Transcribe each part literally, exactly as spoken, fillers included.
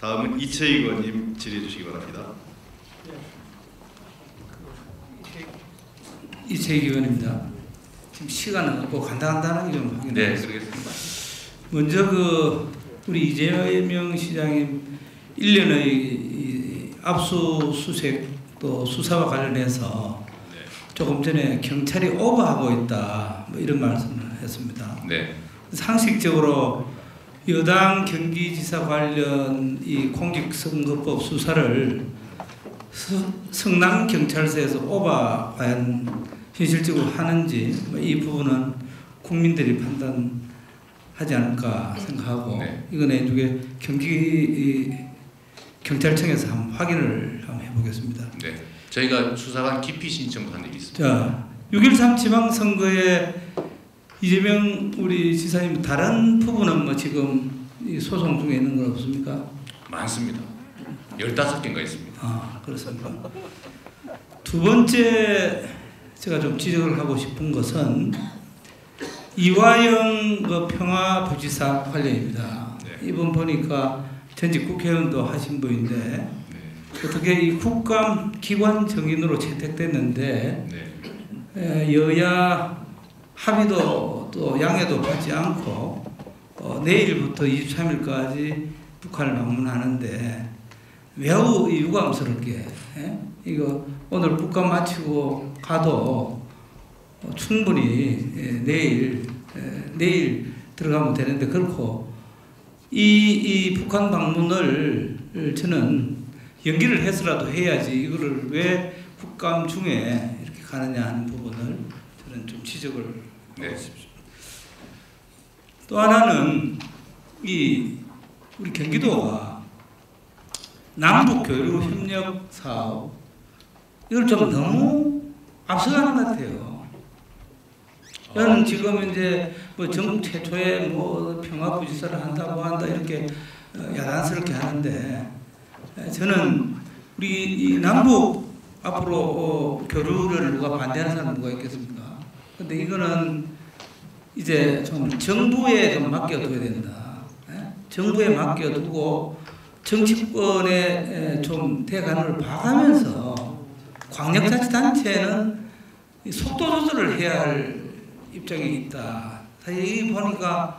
다음은 이채익 의원님 질의해 주시기 바랍니다. 이채익 의원입니다. 지금 시간은 없고 간단간단하게 좀 확인해 네, 보겠습니다. 그러겠습니다. 먼저 그 우리 이재명 시장님 일련의 이 압수수색 또 수사와 관련해서 네. 조금 전에 경찰이 오버하고 있다 뭐 이런 말씀을 했습니다. 네. 상식적으로 여당 경기지사 관련 이 공직선거법 수사를 성남경찰서에서 오버 과연 현실적으로 하는지 뭐 이 부분은 국민들이 판단하지 않을까 생각하고 네. 이건 나중에 경기 경찰청에서 한번 확인을 한번 해보겠습니다. 네. 저희가 수사관 기피 신청한 일이 있습니다. 자, 육 일삼 지방선거에 이재명 우리 지사님 다른 부분은 뭐 지금 이 소송 중에 있는 건 없습니까? 많습니다. 열다섯 개인가 있습니다. 아, 그렇습니까? 두 번째 제가 좀 지적을 하고 싶은 것은 이화영 그 평화부지사 관련입니다. 네. 이번 보니까 전직 국회의원도 하신 분인데 네. 어떻게 이 국감 기관 정인으로 채택됐는데 네. 에, 여야 합의도 또 양해도 받지 않고 어, 내일부터 이십삼 일까지 북한을 방문하는데 매우 유감스럽게 에? 이거 오늘 국감 마치고 가도 어, 충분히 에, 내일 에, 내일 들어가면 되는데 그렇고 이, 이 북한 방문을 저는 연기를 해서라도 해야지 이거를 왜 국감 중에 이렇게 가느냐 하는 부분을 저는 좀 지적을 네. 하고 싶습니다. 또 하나는 이 우리 경기도가 남북 교류 협력 사업 이걸 좀 너무 앞서가는 것 같아요. 저는 지금 이제 뭐 전국 최초의 뭐 평화부지사를 한다 뭐 한다 이렇게 야단스럽게 하는데 저는 우리 이 남북 앞으로 어 교류를 누가 반대하는 사람 누가 있겠습니까? 근데 이거는 이제 좀 정부에 좀 맡겨둬야 된다. 정부에 맡겨두고 정치권에 좀 대관을 봐가면서 광역자치단체는 속도 조절을 해야 할 입장이 있다. 사실 보니까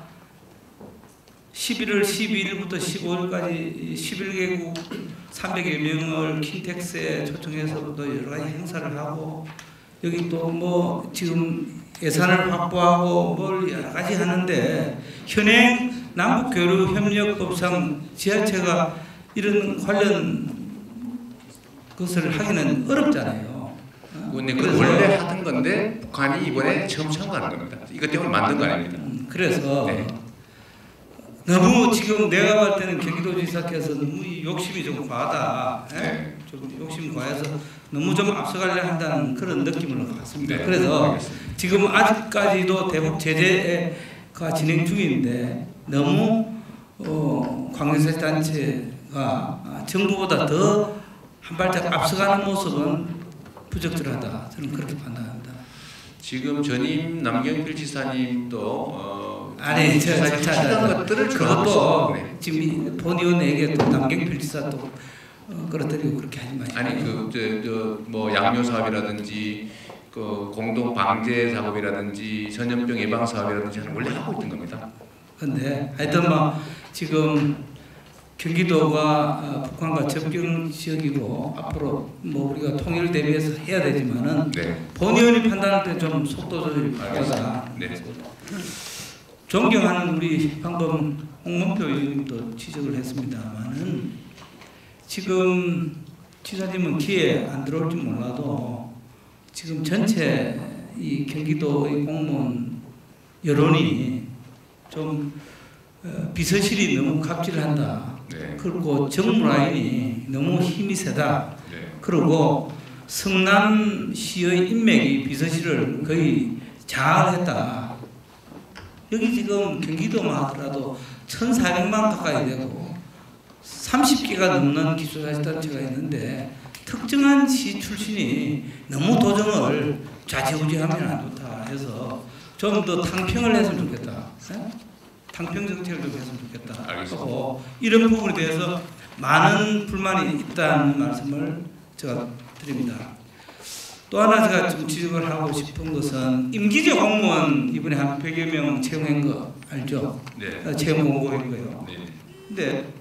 십일월 십이일부터 십오일까지 십일 개국 삼백여 명을 킨텍스에 초청해서도 여러 가지 행사를 하고 여기 또 뭐 지금 예산을 확보하고 뭘 여러 가지 하는데 현행 남북교류협력법상 지자체가 이런 관련 것을 하기는 어렵잖아요. 근데 그 원래 하던 건데 북한이 이번에 처음 참가하는 겁니다. 이것 때문에 만든 거 아닙니다. 그래서 네. 너무 지금 내가 볼 때는 경기도지사께서 너무 욕심이 좀 과하다. 네. 좀 욕심 과해서 너무 좀 앞서가려 한다는 그런 느낌을 받습니다. 네. 그래서 알겠습니다. 지금 아직까지도 대북 제재가 진행 중인데 너무 어, 광역단체가 정부보다 더 한 발짝 앞서가는 모습은 부적절하다. 저는 그렇게 판단합니다. 지금 전임 남경필 지사님도 어, 아니, 저, 저, 저, 하던 것들을 그것도 네. 지금 본의원에게 또 남경필 지사 또 어, 끌어들이고 그렇게 하지 마시고. 아니 그저뭐 양묘 사업이라든지 그 공동 방제 작업이라든지 전염병 예방 사업이라든지 원래 하고 있던 겁니다. 근데 하여튼 뭐 지금 경기도가 북한과 접경 지역이고 앞으로 뭐 우리가 통일 대비해서 해야 되지만은 네. 본의원이 판단할 때 좀 속도 조절이 필요하다. 네. 존경하는 우리 방금 홍문표 의원님도 지적을 했습니다만은 지금 지사님은 기회 안 들어올지 몰라도 지금 전체 이 경기도의 공무원 여론이 좀 비서실이 너무 갑질한다. 네. 그리고 정무 라인이 너무 힘이 세다. 네. 그리고 성남시의 인맥이 비서실을 거의 장악했다. 여기 지금 경기도만 하더라도 천사백만 가까이 되고 삼십 개가 넘는 기초자치단체가 있는데 특정한 시 출신이 너무 도정을 좌지우지하면 안 좋다 해서 좀 더 탕평을 했으면 좋겠다. 탕평 정책을 좀 했으면 좋겠다. 알겠습니다. 하고 이런 부분에 대해서 많은 불만이 있다는 말씀을 제가 드립니다. 또 하나 제가 좀 지적을 하고 싶은 것은 임기제 공무원 이번에 한 백여 명 채용한 거 알죠? 네. 채용 공고했고요. 네. 근데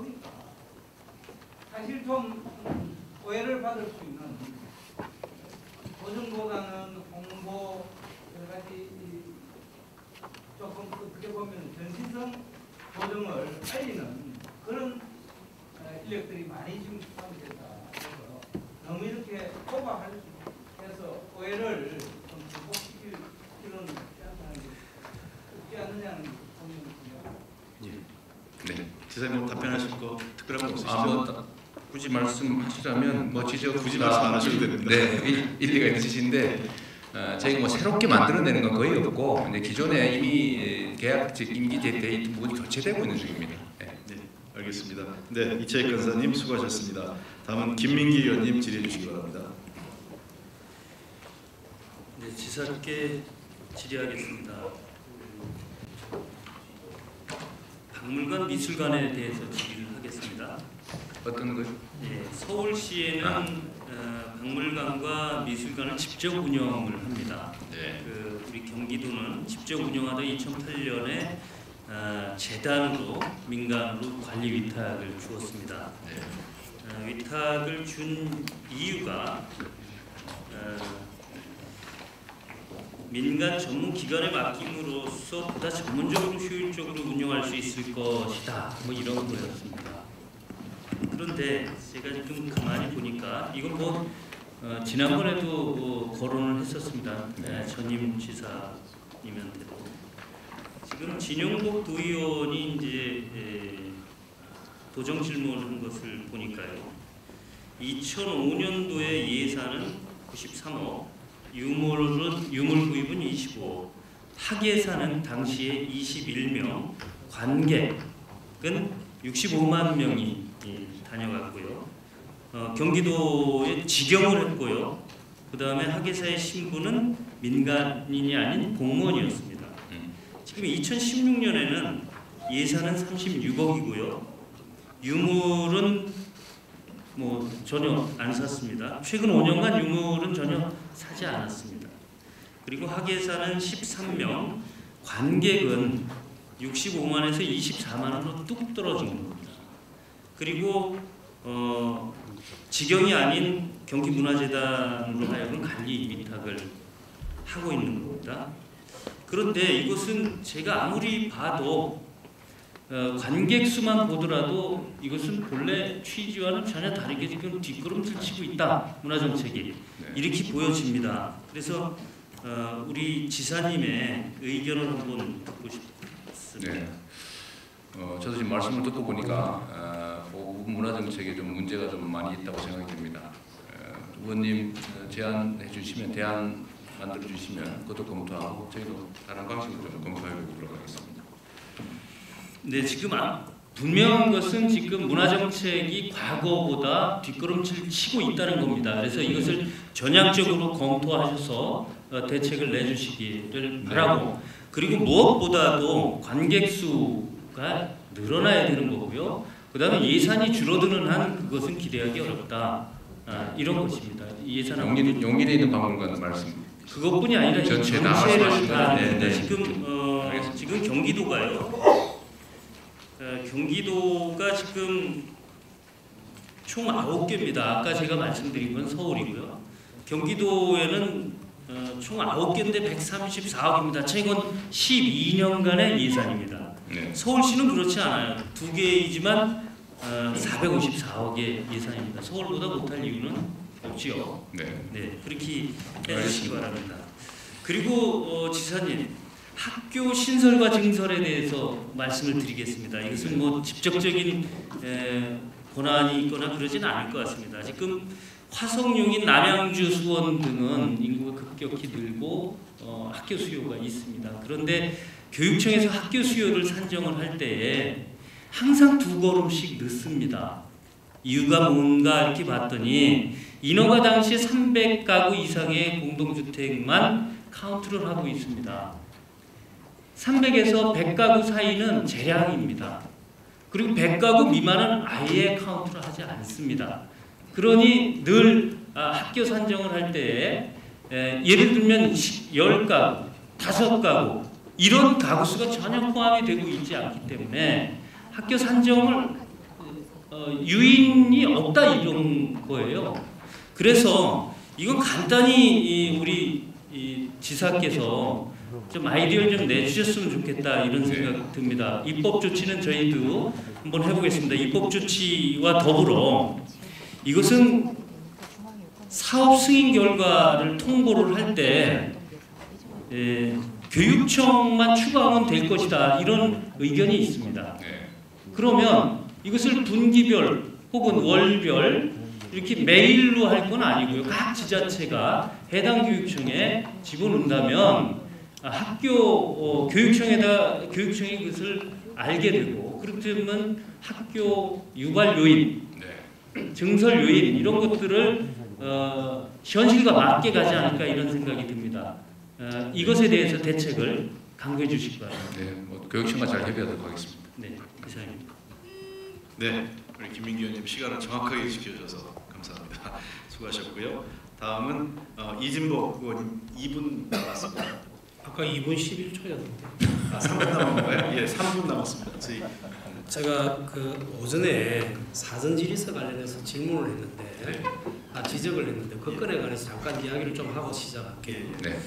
사실 좀 오해를 받을 수 있는 보증보다는 홍보 여러 가지 조금 어떻게 보면 전시성 보증을 알리는 그런 인력들이 많이 지금 포함이 된다. 그래서 너무 이렇게 오버해서 오해를 좀 극복시킬 필요는 없지 않느냐는 고민입니다. 네, 지사님 답변하실 거 특별한 거 없으시죠? 아, 뭐 굳이 말씀하시자면 뭐 지적 굳이 말씀 안 하셔도 됩니다. 네, 일- 일리가 있으신데 어, 저희가 뭐 새롭게 만들어내는 건 거의 없고 이제 기존에 이미 계약직 임기제 데이트 모두 교체되고 있는 중입니다. 네. 네, 알겠습니다. 네, 이채익 간사님 수고하셨습니다. 다음은 김민기 의원님 질의해 주시기 바랍니다. 네, 지사께 질의하겠습니다. 박물관 미술관에 대해서 질의를 하겠습니다. 어떤 거? 예, 서울시에는 아. 어, 박물관과 미술관을 직접 운영을 합니다. 네. 그 우리 경기도는 직접 운영하던 이천팔 년에 어, 재단으로 민간으로 관리 위탁을 주었습니다. 네. 어, 위탁을 준 이유가 어, 민간 전문 기관에 맡김으로써 보다 전문적으로 효율적으로 운영할 수 있을 것이다. 뭐 이런 거였습니다. 그런데 제가 지금 가만히 보니까 이건 뭐 어, 지난번에도 뭐 거론을 했었습니다. 네, 전임 지사님한테도 지금 진용복 도의원이 이제 에, 도정 질문을 한 것을 보니까요. 이천오 년도에 예산은 구십삼억, 유물은 유물 구입은 이십오, 학예사는 당시에 이십일 명, 관객은 육십오만 명이 예, 다녀갔고요. 어, 경기도에 직영을 했고요. 그 다음에 학예사의 신분은 민간인이 아닌 공무원이었습니다. 지금 이천십육 년에는 예산은 삼십육억이고요. 유물은 뭐 전혀 안 샀습니다. 최근 오 년간 유물은 전혀 사지 않았습니다. 그리고 학예사는 십삼 명, 관객은 육십오만에서 이십사만 원으로 뚝 떨어진 겁니다. 그리고 어, 직영이 아닌 경기문화재단으로 하여금 관리 위탁을 하고 있는 겁니다. 그런데 이것은 제가 아무리 봐도 어, 관객 수만 보더라도 이것은 본래 취지와는 전혀 다르게 지금 뒷걸음질 치고 있다. 문화정책이 네. 이렇게 보여집니다. 그래서 어, 우리 지사님의 의견을 한번 듣고 싶습니다. 네. 어, 저도 지금 말씀을 듣고 보니까 어, 그 문화정책에 좀 문제가 좀 많이 있다고 생각이 듭니다. 어, 의원님 어, 제안해 주시면 대안 만들어 주시면 그것도 검토하고 저희도 다른 방식으로 좀 검토해 보도록 하겠습니다. 네, 지금 아, 분명한 것은 지금 문화정책이 과거보다 뒷걸음질 치고 있다는 겁니다. 그래서 이것을 전향적으로 검토하셔서 어, 대책을 내주시기를 바라고, 그리고 무엇보다도 관객 수가 늘어나야 되는 거고요. 그 다음에 예산이 줄어드는 한 그것은 기대하기 어렵다. 아, 이런 것입니다. 예산 용인에 용인에 있는 박물관 말씀. 그것뿐이 아니라 전체 다 전체를 말씀하시는 다 거죠? 네, 네. 지금 어, 알겠습니다. 지금 경기도가요. 어, 경기도가 지금 총 아홉 개입니다. 아까 제가 말씀드린 건 서울이고요. 경기도에는 어, 총 아홉 개인데 백삼십사억입니다. 최근 십이 년간의 예산입니다. 네. 서울시는 그렇지 않아요. 두 개이지만 어, 사백오십사억의 예산입니다. 서울보다 못할 이유는 없지요. 네. 네, 그렇게 해주시기 바랍니다. 그리고 어, 지사님, 학교 신설과 증설에 대해서 말씀을 드리겠습니다. 이것은 뭐 직접적인 에, 권한이 있거나 그러진 않을 것 같습니다. 지금 화성용인 남양주 수원 등은 인구가 급격히 늘고 어, 학교 수요가 있습니다. 그런데 교육청에서 학교 수요를 산정을 할 때에 항상 두 걸음씩 늦습니다. 이유가 뭔가 이렇게 봤더니 인허가 당시 삼백 가구 이상의 공동주택만 카운트를 하고 있습니다. 삼백에서 백 가구 사이는 재량입니다. 그리고 백 가구 미만은 아예 카운트를 하지 않습니다. 그러니 늘 아, 학교 산정을 할 때에 에, 예를 들면 십 가구, 다섯 가구 이런 가구 수가 전혀 포함이 되고 있지 않기 때문에 학교 산정을 어, 유인이 없다 이런 거예요. 그래서 이건 간단히 이 우리 이 지사께서 좀 아이디어를 좀 내주셨으면 좋겠다 이런 생각 듭니다. 입법 조치는 저희도 한번 해보겠습니다. 입법 조치와 더불어 이것은 사업 승인 결과를 통보를 할 때 교육청만 추가하면 될 것이다 이런 의견이 있습니다. 그러면 이것을 분기별 혹은 월별 이렇게 매일로 할 건 아니고요. 각 지자체가 해당 교육청에 집어넣는다면 학교 어, 교육청에다 교육청이 그것을 알게 되고 그렇다면 학교 유발 요인, 증설 요인 이런 것들을 어, 현실과 맞게 가지 않을까 이런 생각이 듭니다. 어, 이것에 대해서 대책을 강구해 주실 거예요. 네, 뭐 교육청과 잘 협의하도록 하겠습니다. 네, 이상입니다. 네, 우리 김민기 의원님 시간을 정확하게 지켜주셔서 감사합니다. 수고하셨고요. 다음은 어, 이진복 의원님 이 분 남았습니다. 아까 이 분 십일 초였는데. 아, 삼 분 남은 건가요? 예, 삼 분 남았습니다. 저희 제가 그 오전에 사전 질의서 관련해서 질문을 했는데, 네. 아 지적을 했는데 그 건에 관해서 잠깐 이야기를 좀 하고 시작할게요. 네.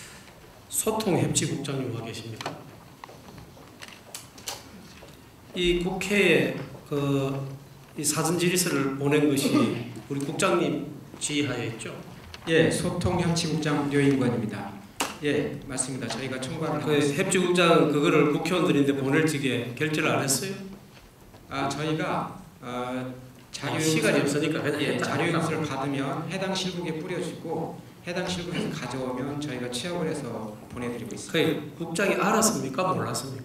소통협치국장님 와 계십니까? 이 국회에 그 이 사전 질의서를 보낸 것이 우리 국장님 지휘하에 있죠? 예, 소통협치국장 류인권입니다. 예, 맞습니다. 저희가 총괄을 하고 그 있습니다. 협치국장 그거를 국회의원들인데 보낼 적에 결제를 안 했어요? 아, 저희가 어, 자료 아, 시간이 없으니까 그냥 예, 일단 자료 일단 요구서를 받으면 해당 실국에 뿌려주고 해당 실국에서 가져오면 저희가 취합을 해서 보내드리고 있습니다. 그 국장이 알았습니까? 몰랐습니까?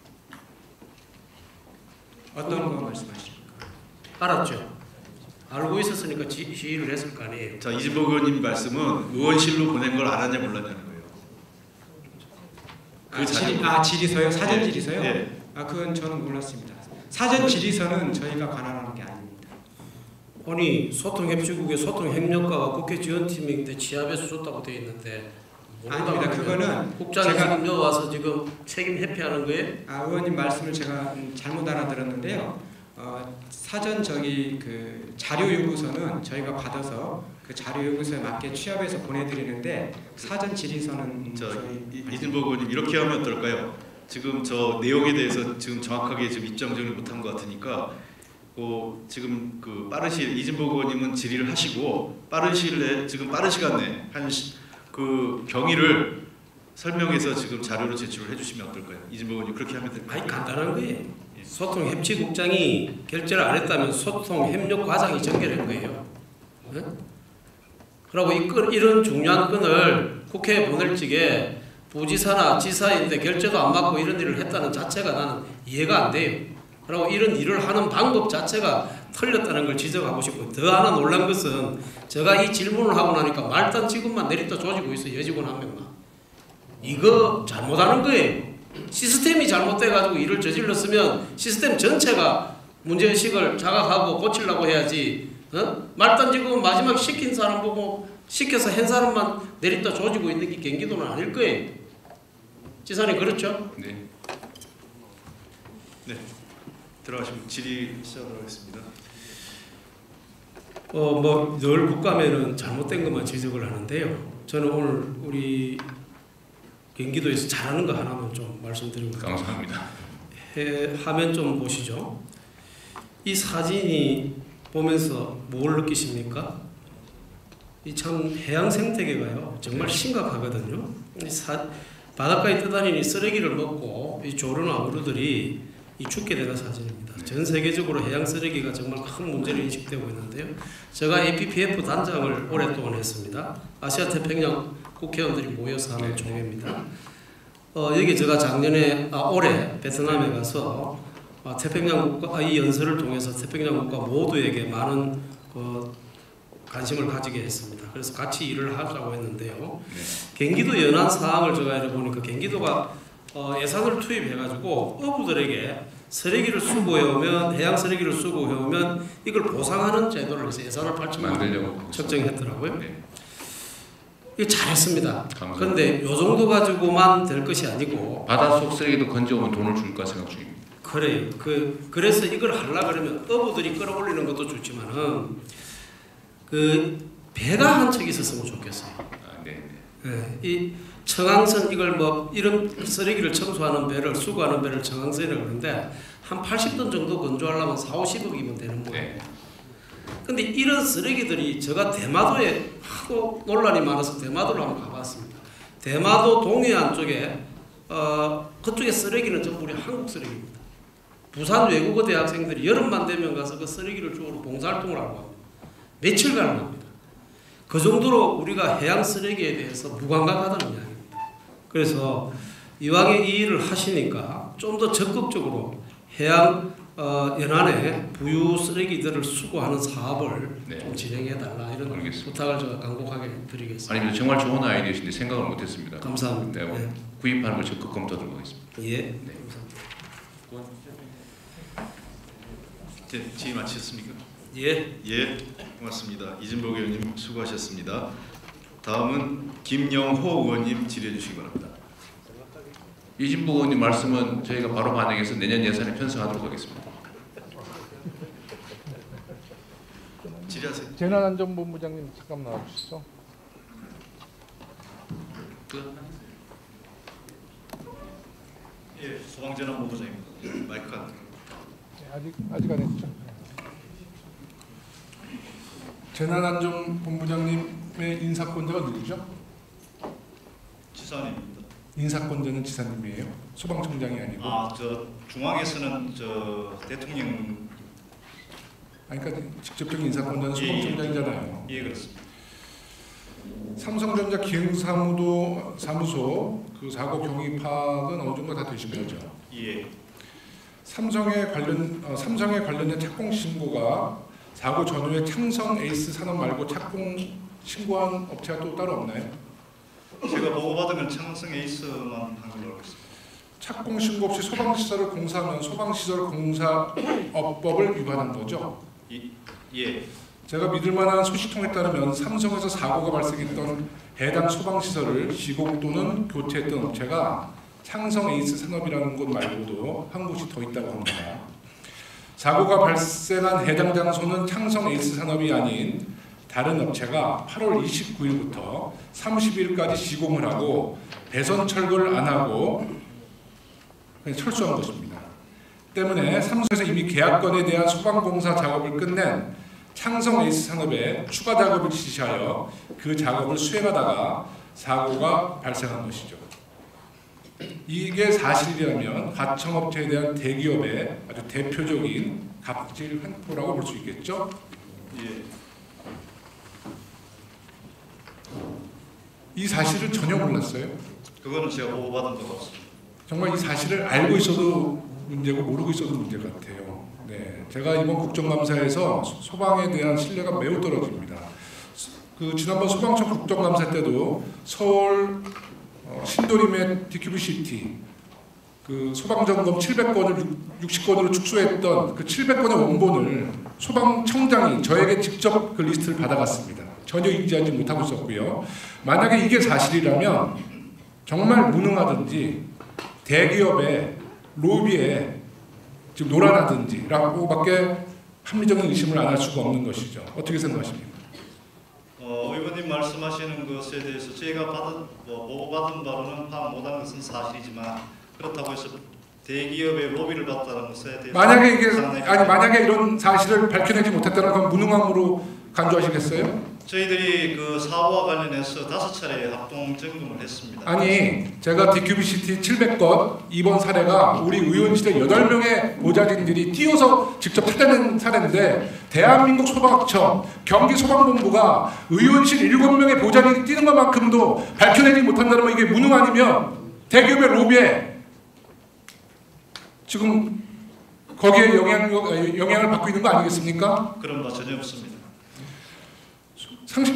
어떤 거 말씀하십니까? 알았죠. 알고 있었으니까 지, 지휘를 했을 거 아니에요. 자 이진복 의원님 말씀은 의원실로 보낸 걸 알았냐 몰랐냐는 거예요. 그 아, 자료- 질의, 아 질의서요? 사전 예, 질의서요? 예. 아, 그건 저는 몰랐습니다. 사전 질의서는 저희가 관할하는 게 아닙니다. 아니 소통협치국의 소통협력과가 국회 지원팀인데 취합해서 줬다고 되어 있는데 아닙니다. 그거는 국장이 제가- 지금 여기 와서 지금 책임 회피하는 거예요? 아, 의원님 말씀을 제가 음, 잘못 알아들었는데요. 어, 사전 저기 그 자료 요구서는 저희가 받아서 그 자료 요구서에 맞게 취합해서 보내드리는데 사전 질의서는 저 저희 이- 이진복 의원님 이렇게 하면 어떨까요? 지금 저 내용에 대해서 지금 정확하게 지금 입장 정리 못한 것 같으니까 그 지금 그 빠른 시일 이진복 의원님은 질의를 하시고 빠른 시일 내 지금 빠른 시간 내에 한 그 경위를 설명해서 지금 자료로 제출을 해주시면 어떨까요? 이진복 의원님 그렇게 하면 될까요? 아니 간단한 거예요. 소통협치국장이 결제를 안 했다면 소통협력과장이 전결한 거예요. 네? 그리고 이 건, 이런 중요한 건을 국회에 보낼 적에 부지사나 지사인데 결제도 안 받고 이런 일을 했다는 자체가 나는 이해가 안 돼요. 그리고 이런 일을 하는 방법 자체가 틀렸다는 걸 지적하고 싶고 더 하나 놀란 것은 제가 이 질문을 하고 나니까 말단 직원만 내리다 조지고 있어요. 여직원 한 명만. 이거 잘못하는 거예요. 시스템이 잘못돼가지고 일을 저질렀으면 시스템 전체가 문제의식을 자각하고 고치려고 해야지 어? 말단 직원 마지막 시킨 사람 보고 시켜서 한 사람만 내리다 조지고 있는 게 경기도는 아닐 거예요. 지사님 그렇죠? 네. 네. 들어가시면 질의 시작하도록 하겠습니다. 어 뭐 늘 국감에는 잘못된 것만 지적을 하는데요. 저는 오늘 우리 경기도에서 잘하는 거 하나만 좀 말씀드리고 감사합니다. 해, 화면 좀 보시죠. 이 사진이 보면서 뭘 느끼십니까? 이 참 해양 생태계가요 정말 심각하거든요. 이 사, 바닷가에 떠다니는 쓰레기를 먹고 이 조류나 어류들이 이 죽게 되는 사진입니다. 전 세계적으로 해양 쓰레기가 정말 큰 문제로 인식되고 있는데요. 제가 에이피피에프 단장을 오랫동안 했습니다. 아시아 태평양 국회의원들이 모여서 하는 총회입니다. 어, 여기 제가 작년에 아, 올해 베트남에 가서 아, 태평양 국가 아, 이 연설을 통해서 태평양 국가 모두에게 많은 그, 관심을 가지게 했습니다. 그래서 같이 일을 하자고 했는데요. 경기도 연안 사항을 제가 알아보니까 경기도가 어, 예산을 투입해가지고 어부들에게 쓰레기를 수거해오면 해양 쓰레기를 수거해오면 이걸 보상하는 제도를 해서 예산을 팔천만 원 책정했더라고요. 네. 이거 잘했습니다. 감사합니다. 그런데 요 정도 가지고만 될 것이 아니고 바닷속 쓰레기도 건져오면 돈을 줄까 생각 중입니다. 그래요. 그 그래서 이걸 하려 그러면 어부들이 끌어올리는 것도 좋지만은 그 배가 한 척 있었으면 좋겠어요. 아, 네, 네. 네, 이 청항선 이걸 뭐 이런 쓰레기를 청소하는 배를 수거하는 배를 청항선이라고 그러는데 한 팔십 톤 정도 건조하려면 사오십억이면 되는 거예요. 네. 근데 이런 쓰레기들이 제가 대마도에 하도 논란이 많아서 대마도를 한번 가봤습니다. 대마도 동해안 쪽에 어 그쪽에 쓰레기는 전부 우리 한국 쓰레기입니다. 부산 외국어 대학생들이 여름만 되면 가서 그 쓰레기를 주우러 봉사활동을 하고 합니다. 며칠간 합니다. 그 정도로 우리가 해양 쓰레기에 대해서 무감각하다는 이야기입니다. 그래서 이왕에 이 일을 하시니까 좀 더 적극적으로 해양 어, 연안에 부유 쓰레기들을 수거하는 사업을 네. 좀 진행해달라 이런 알겠습니다. 부탁을 제가 간곡하게 드리겠습니다. 아닙니다. 정말 좋은 아이디어신데 생각을 못했습니다. 감사합니다. 네, 네. 구입하는 걸 적극 검토하도록 하겠습니다. 예. 네. 감사합니다. 네, 질의 마치셨습니까? 예. 예, 고맙습니다. 이진복 의원님 수고하셨습니다. 다음은 김영호 의원님 질의해 주시기 바랍니다. 이진복 의원님 말씀은 저희가 바로 반영해서 내년 예산에 편성하도록 하겠습니다. 질의하세요. 재난안전본부장님 잠깐 나와주시죠. 예, 소방재난본부장입니다. 마이크 안. 네, 아직 아직 안 했죠. 재난안전본부장님의 인사권자가 누구죠? 지사님입니다. 인사권자는 지사님이에요. 소방청장이 아니고. 아, 저 중앙에서는 저 대통령. 아니, 그러니까 직접적인 인사권자는 예, 소방청장이잖아요. 예, 그렇습니다. 삼성전자 기흥사무도 사무소 그 사고 경위 파악은 어느 정도 다 되신 거죠? 예. 삼성에 관련 어, 삼성에 관련된 착공 신고가 사고 전후에 창성 에이스 산업 말고 착공 신고한 업체가 또 따로 없나요? 제가 보고받은 건 창성 에이스만 한 걸로 알고 있습니다. 착공 신고 없이 소방시설을 공사하면 소방시설 공사업법을 위반한 거죠? 이, 예. 제가 믿을 만한 소식통에 따르면 삼성에서 사고가 발생했던 해당 소방시설을 시공 또는 교체했던 업체가 창성 에이스 산업이라는 곳 말고도 한 곳이 더 있다고 합니다. 사고가 발생한 해당 장소는 창성 에이스 산업이 아닌 다른 업체가 팔월 이십구일부터 삼십일까지 시공을 하고 배선 철거를 안 하고 그냥 철수한 것입니다. 때문에 삼성에서 이미 계약건에 대한 소방공사 작업을 끝낸 창성 에이스 산업에 추가 작업을 지시하여 그 작업을 수행하다가 사고가 발생한 것이죠. 이게 사실이라면 하청업체에 대한 대기업의 아주 대표적인 갑질 횡포라고 볼 수 있겠죠. 예. 이 사실을 전혀 몰랐어요. 그거는 제가 보고받은 바가 없습니다. 정말 이 사실을 알고 있어도 문제고 모르고 있어도 문제 같아요. 네, 제가 이번 국정감사에서 소방에 대한 신뢰가 매우 떨어집니다. 그 지난번 소방청 국정감사 때도 서울 어, 신도림의 디큐비시티 그 소방점검 칠백 건을 육십 건으로 축소했던 그 칠백 건의 원본을 소방청장이 저에게 직접 그 리스트를 받아갔습니다. 전혀 인지하지 못하고 있었고요. 만약에 이게 사실이라면 정말 무능하든지 대기업의 로비에 지금 놀아나든지라고밖에 합리적인 의심을 안 할 수가 없는 것이죠. 어떻게 생각하십니까? 어, 의원님 말씀하시는 것에 대해서 제가 받은 뭐 보고받은 바로는 파악 못한 것은 사실이지만 그렇다고 해서 대기업의 로비를 받다는 것에 대해서 만약에 이게 상당히 아니 만약에 이런 사실을 밝혀내지 못했다면 그건 무능함으로 간주하시겠어요? 저희들이 그 사고와 관련해서 다섯 차례 합동 점검을 했습니다. 아니 제가 디큐비시티 칠백 건 이번 사례가 우리 의원실에 여덟 명의 보좌진들이 뛰어서 직접 찾아낸 사례인데 대한민국 소방청 경기소방본부가 의원실 일곱 명의 보좌진이 뛰는 것만큼도 밝혀내지 못한다면 이게 무능 아니면 대기업의 로비에 지금 거기에 영향, 영향을 받고 있는 거 아니겠습니까? 그런 바 전혀 없습니다.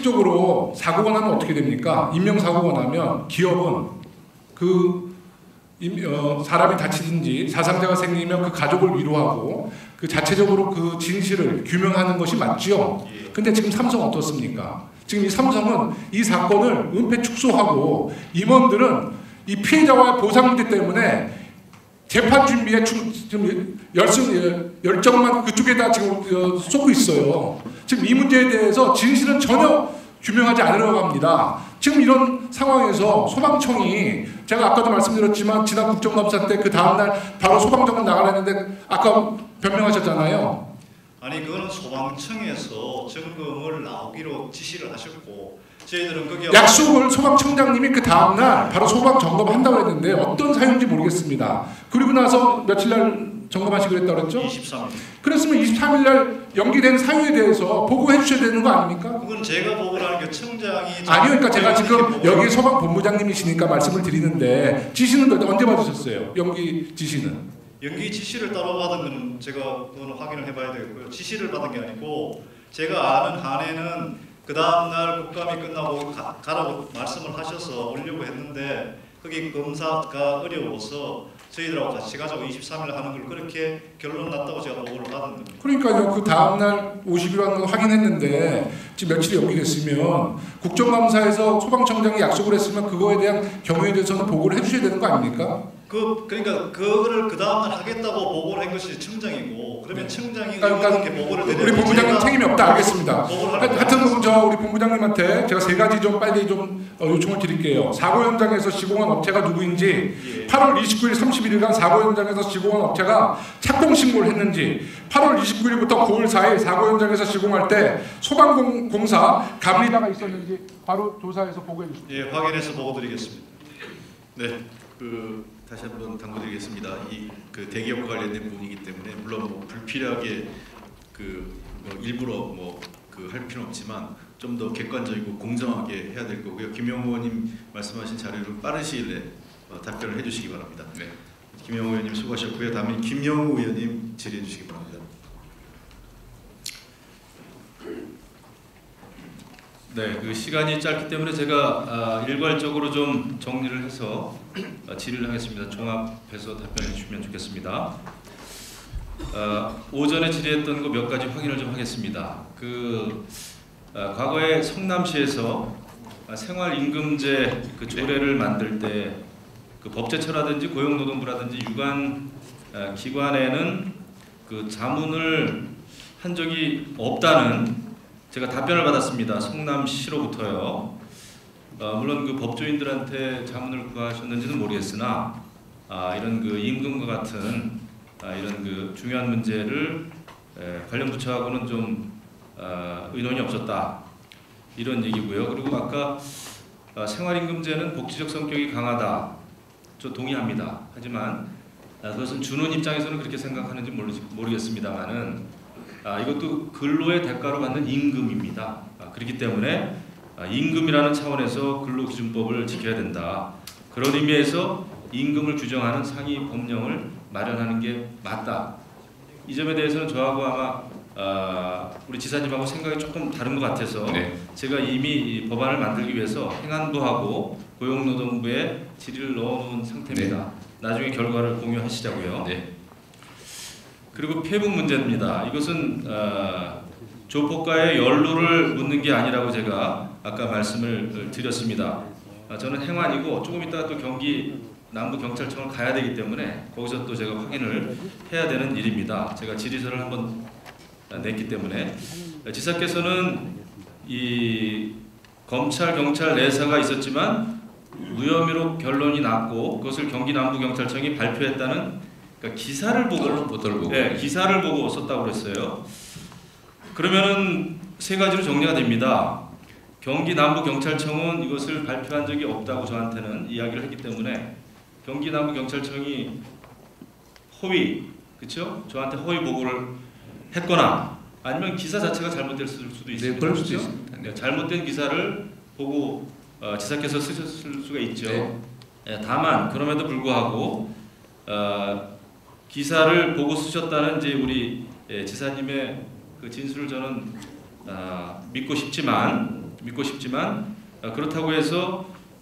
상식적으로 사고가 나면 어떻게 됩니까? 인명사고가 나면 기업은 그 임, 어, 사람이 다치든지 사상자가 생기면 그 가족을 위로하고 그 자체적으로 그 진실을 규명하는 것이 맞지요. 근데 지금 삼성 어떻습니까? 지금 이 삼성은 이 사건을 은폐 축소하고 임원들은 이 피해자와의 보상 문제 때문에 재판 준비에 지금 열심, 열정만 그쪽에다 지금 쏟고 있어요. 지금 이 문제에 대해서 진실은 전혀 규명하지 않으려고 합니다. 지금 이런 상황에서 소방청이 제가 아까도 말씀드렸지만 지난 국정감사 때 그 다음날 바로 소방정은 나가려는데 아까 변명하셨잖아요. 아니 그거는 소방청에서 점검을 나오기로 지시를 하셨고 저희들은 거기에 약속을 소방청장님이 그 다음날 바로 소방 점검을 한다고 했는데 어떤 사유인지 모르겠습니다. 그리고 나서 며칠 날 점검하시기로 했다고 그랬죠? 이십삼 일. 그랬으면 이십삼 일 날 연기된 사유에 대해서 보고해 주셔야 되는 거 아닙니까? 그건 제가 보고를 하는 게 청장이 아니요, 그러니까 제가 지금 여기 소방본부장님이시니까 말씀을 드리는데 지시는 언제 받으셨어요? 연기 지시는? 연기 지시를 따로 받은 건 제가 그건 확인을 해봐야 되겠고요. 지시를 받은 게 아니고 제가 아는 한에는 그 다음 날 국감이 끝나고 가, 가라고 말씀을 하셔서 오려고 했는데 거기 검사가 어려워서 저희들하고 같이 가자고 이십삼 일 하는 걸 그렇게 결론 났다고 제가 보고를 받은 겁니다. 그러니까요. 그 다음날 오십 일 하는 거 확인했는데 지금 며칠이 연기됐으면 국정감사에서 소방청장이 약속을 했으면 그거에 대한 경우에 대해서는 보고를 해주셔야 되는 거 아닙니까? 그 그러니까 그거를 그 다음날 하겠다고 보고를 한 것이 청장이고 그러면 청장이 그러니까 이렇게 보고를 드려야 우리 본부장님 책임이 없다. 알겠습니다. 보고를 하- 하여튼 그럼 저 우리 본부장님한테 제가 세 가지 좀 빨리 좀 어, 요청을 드릴게요. 사고 현장에서 시공한 업체가 누구인지, 예. 팔월 이십구일 삼십일 일간 사고 현장에서 시공한 업체가 착공 신고를 했는지, 팔월 이십구일부터 구월 사일 사고 현장에서 시공할 때 소방공사 감리자가 있었는지 바로 조사해서 보고해 주십시오. 예, 확인해서 보고 드리겠습니다. 네, 그 다시 한번 당부드리겠습니다. 이 그 대기업과 관련된 부분이기 때문에 물론 뭐 불필요하게 그뭐 일부러 뭐 그 할 필요는 없지만 좀 더 객관적이고 공정하게 해야 될 거고요. 김영호 의원님 말씀하신 자료를 빠른 시일 내에 어, 답변을 해주시기 바랍니다. 네. 김영호 의원님 수고하셨고요. 다음은 김영우 의원님 질의해 주시기 바랍니다. 네, 그 시간이 짧기 때문에 제가 아, 일괄적으로 좀 정리를 해서 아, 질의를 하겠습니다. 종합해서 답변해 주시면 좋겠습니다. 아, 오전에 질의했던 거 몇 가지 확인을 좀 하겠습니다. 그 아, 과거에 성남시에서 아, 생활임금제 그 조례를 만들 때 그 법제처라든지 고용노동부라든지 유관 아, 기관에는 그 자문을 한 적이 없다는 제가 답변을 받았습니다. 성남시로부터요. 어, 물론 그 법조인들한테 자문을 구하셨는지는 모르겠으나 아, 이런 그 임금과 같은 아, 이런 그 중요한 문제를 에, 관련 부처하고는 좀 아, 의논이 없었다 이런 얘기고요. 그리고 아까 아, 생활임금제는 복지적 성격이 강하다. 저 동의합니다. 하지만 아, 그것은 주는 입장에서는 그렇게 생각하는지 모르, 모르겠습니다만은 아, 이것도 근로의 대가로 받는 임금입니다. 아, 그렇기 때문에 아, 임금이라는 차원에서 근로기준법을 지켜야 된다. 그런 의미에서 임금을 규정하는 상위 법령을 마련하는 게 맞다. 이 점에 대해서는 저하고 아마 아, 우리 지사님하고 생각이 조금 다른 것 같아서 네. 제가 이미 이 법안을 만들기 위해서 행안부하고 고용노동부에 질의를 넣어놓은 상태입니다. 나중에 결과를 공유하시자고요. 네. 그리고 폐분 문제입니다. 이것은 어, 조폭과의 연루를 묻는 게 아니라고 제가 아까 말씀을 드렸습니다. 아, 저는 행안이고 조금 이따가 또 경기 남부경찰청을 가야 되기 때문에 거기서 또 제가 확인을 해야 되는 일입니다. 제가 질의서를 한번 냈기 때문에 지사께서는 이 검찰 경찰 내사가 있었지만 무혐의로 결론이 났고 그것을 경기 남부경찰청이 발표했다는 그러니까 기사를 보고 보고 네, 기사를 보고 썼다고 그랬어요. 그러면은 세 가지로 정리가 됩니다. 경기 남부경찰청은 이것을 발표한 적이 없다고 저한테는 이야기를 했기 때문에 경기 남부경찰청이 허위, 그렇죠? 저한테 허위 보고를 했거나 아니면 기사 자체가 잘못될 수도 있습니다. 네, 그럴 수도 그렇죠? 있습니다. 네. 네, 잘못된 기사를 보고 어, 지사께서 쓰셨을 수가 있죠. 네. 네, 다만 그럼에도 불구하고 어, 기사를 보고 쓰셨다는 이제 우리 예, 지사님의 그 진술을 저는 아, 믿고 싶지만 믿고 싶지만 아, 그렇다고 해서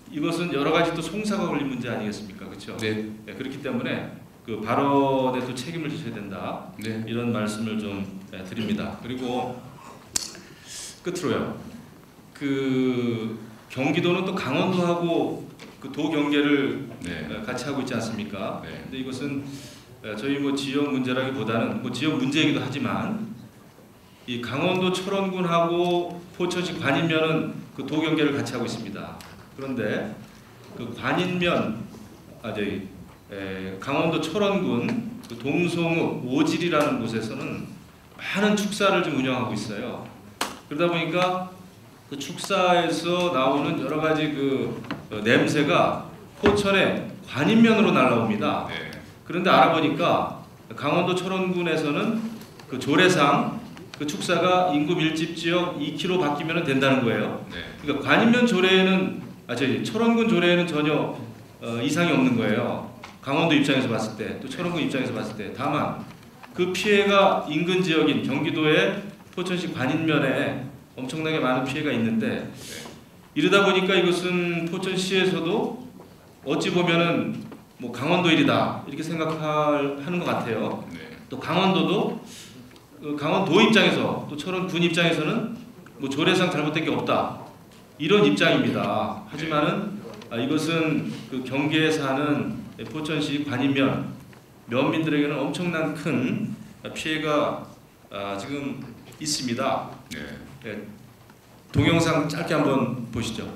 이것은 여러 가지 또 송사가 걸린 문제 아니겠습니까? 그렇죠? 네. 네, 그렇기 때문에 그 발언에 또 책임을 지셔야 된다. 네. 이런 말씀을 좀 네, 드립니다. 그리고 끝으로요. 그 경기도는 또 강원도하고 그 도 경계를 네. 같이 하고 있지 않습니까? 네. 근데 이것은 저희 뭐 지역 문제라기보다는 뭐 지역 문제이기도 하지만 이 강원도 철원군하고 포천시 관인면은 그 도 경계를 같이 하고 있습니다. 그런데 그 관인면 아 저희 에, 강원도 철원군 그 동성읍 오질이라는 곳에서는 많은 축사를 좀 운영하고 있어요. 그러다 보니까 그 축사에서 나오는 여러 가지 그 어, 냄새가 포천의 관인면으로 날라옵니다. 네. 그런데 알아보니까 강원도 철원군에서는 그 조례상 그 축사가 인구 밀집 지역 이 킬로미터 바뀌면 된다는 거예요. 네. 그러니까 관인면 조례에는 아 저희 철원군 조례에는 전혀 어, 이상이 없는 거예요. 강원도 입장에서 봤을 때, 또 철원군 입장에서 봤을 때. 다만 그 피해가 인근 지역인 경기도의 포천시 관인면에 엄청나게 많은 피해가 있는데 이러다 보니까 이것은 포천시에서도 어찌 보면은 뭐 강원도 일이다 이렇게 생각하는 것 같아요. 네. 또 강원도도 강원도 입장에서 또 철원군 입장에서는 뭐 조례상 잘못된 게 없다 이런 입장입니다. 하지만은 아, 이것은 그 경계에 사는 포천시 관인면 면민들에게는 엄청난 큰 피해가 아, 지금 있습니다. 네. 네, 동영상 짧게 한번 보시죠.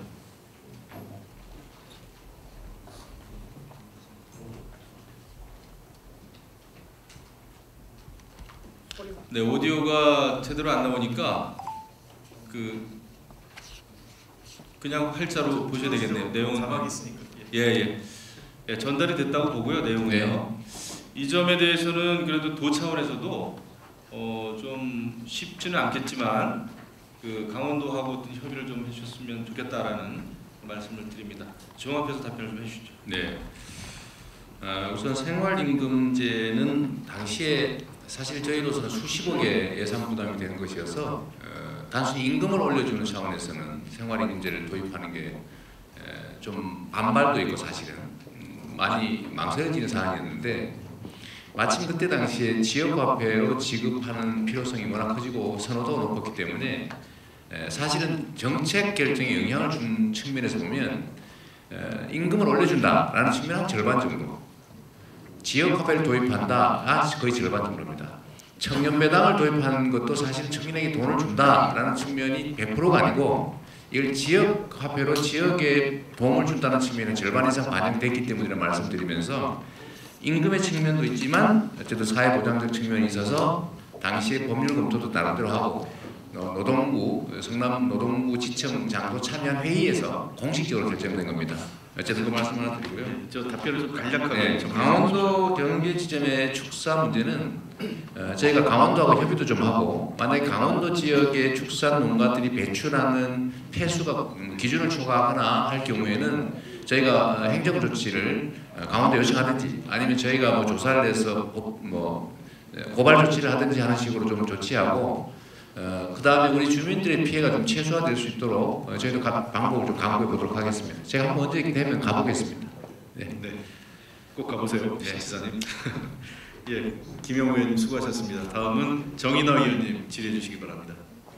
네, 오디오가 제대로 안 나오니까 그 그냥 활자로 보셔야 되겠네요. 내용은 자막이 있으니까. 예, 예. 예, 전달이 됐다고 보고요. 내용은요. 이 점에 대해서는 그래도 도 차원에서도 어, 좀 쉽지는 않겠지만 그 강원도하고 협의를 좀 해주셨으면 좋겠다라는 말씀을 드립니다. 종합해서 답변을 좀 해주시죠. 네. 어, 우선 생활임금제는 당시에 사실 저희로서는 수십억의 예산 부담이 되는 것이어서 어, 단순히 임금을 올려주는 차원에서는 생활임금제를 도입하는 게 좀 반발도 있고 사실은 음, 많이 망설여지는 사안이었는데 마침 그때 당시에 지역화폐로 지급하는 필요성이 워낙 커지고 선호도가 높았기 때문에 에, 사실은 정책 결정에 영향을 준 측면에서 보면 에, 임금을 올려준다라는 측면은 한 절반 정도, 지역화폐를 도입한다가 거의 절반 정도입니다. 청년배당을 도입하는 것도 사실 청년에게 돈을 준다라는 측면이 백 퍼센트가 아니고 이걸 지역화폐로 지역에 도움을 준다는 측면은 절반 이상 반영됐기 때문이라는 말씀드리면서 임금의 측면도 있지만 어쨌든 사회보장적 측면이 있어서 당시에 법률 검토도 나름대로 하고 노동부, 성남 노동부 지청 장도 참여한 회의에서 공식적으로 결정된 겁니다. 어쨌든 그 말씀 하나 드리고요. 저 답변을 좀 간략하게. 네, 강원도 경계 지점의 축사 문제는 어, 저희가 강원도하고 협의도 좀 하고 만약에 강원도 지역의 축산 농가들이 배출하는 폐수가 기준을 초과하거나 할 경우에는 저희가 행정 조치를 강원도 요청하든지 아니면 저희가 뭐 조사를 해서 뭐 고발 조치를 하든지 하는 식으로 좀 조치하고 어, 그 다음에 우리 주민들의 피해가 좀 최소화될 수 있도록 어, 저희도 가, 방법을 좀 강구해 보도록 하겠습니다. 제가 한번 언제 되면 가보겠습니다. 네, 네, 꼭 가보세요, 네. 지사님. 예, 김영우 의원님 수고하셨습니다. 다음은 정인화 의원님 질의해 주시기 바랍니다.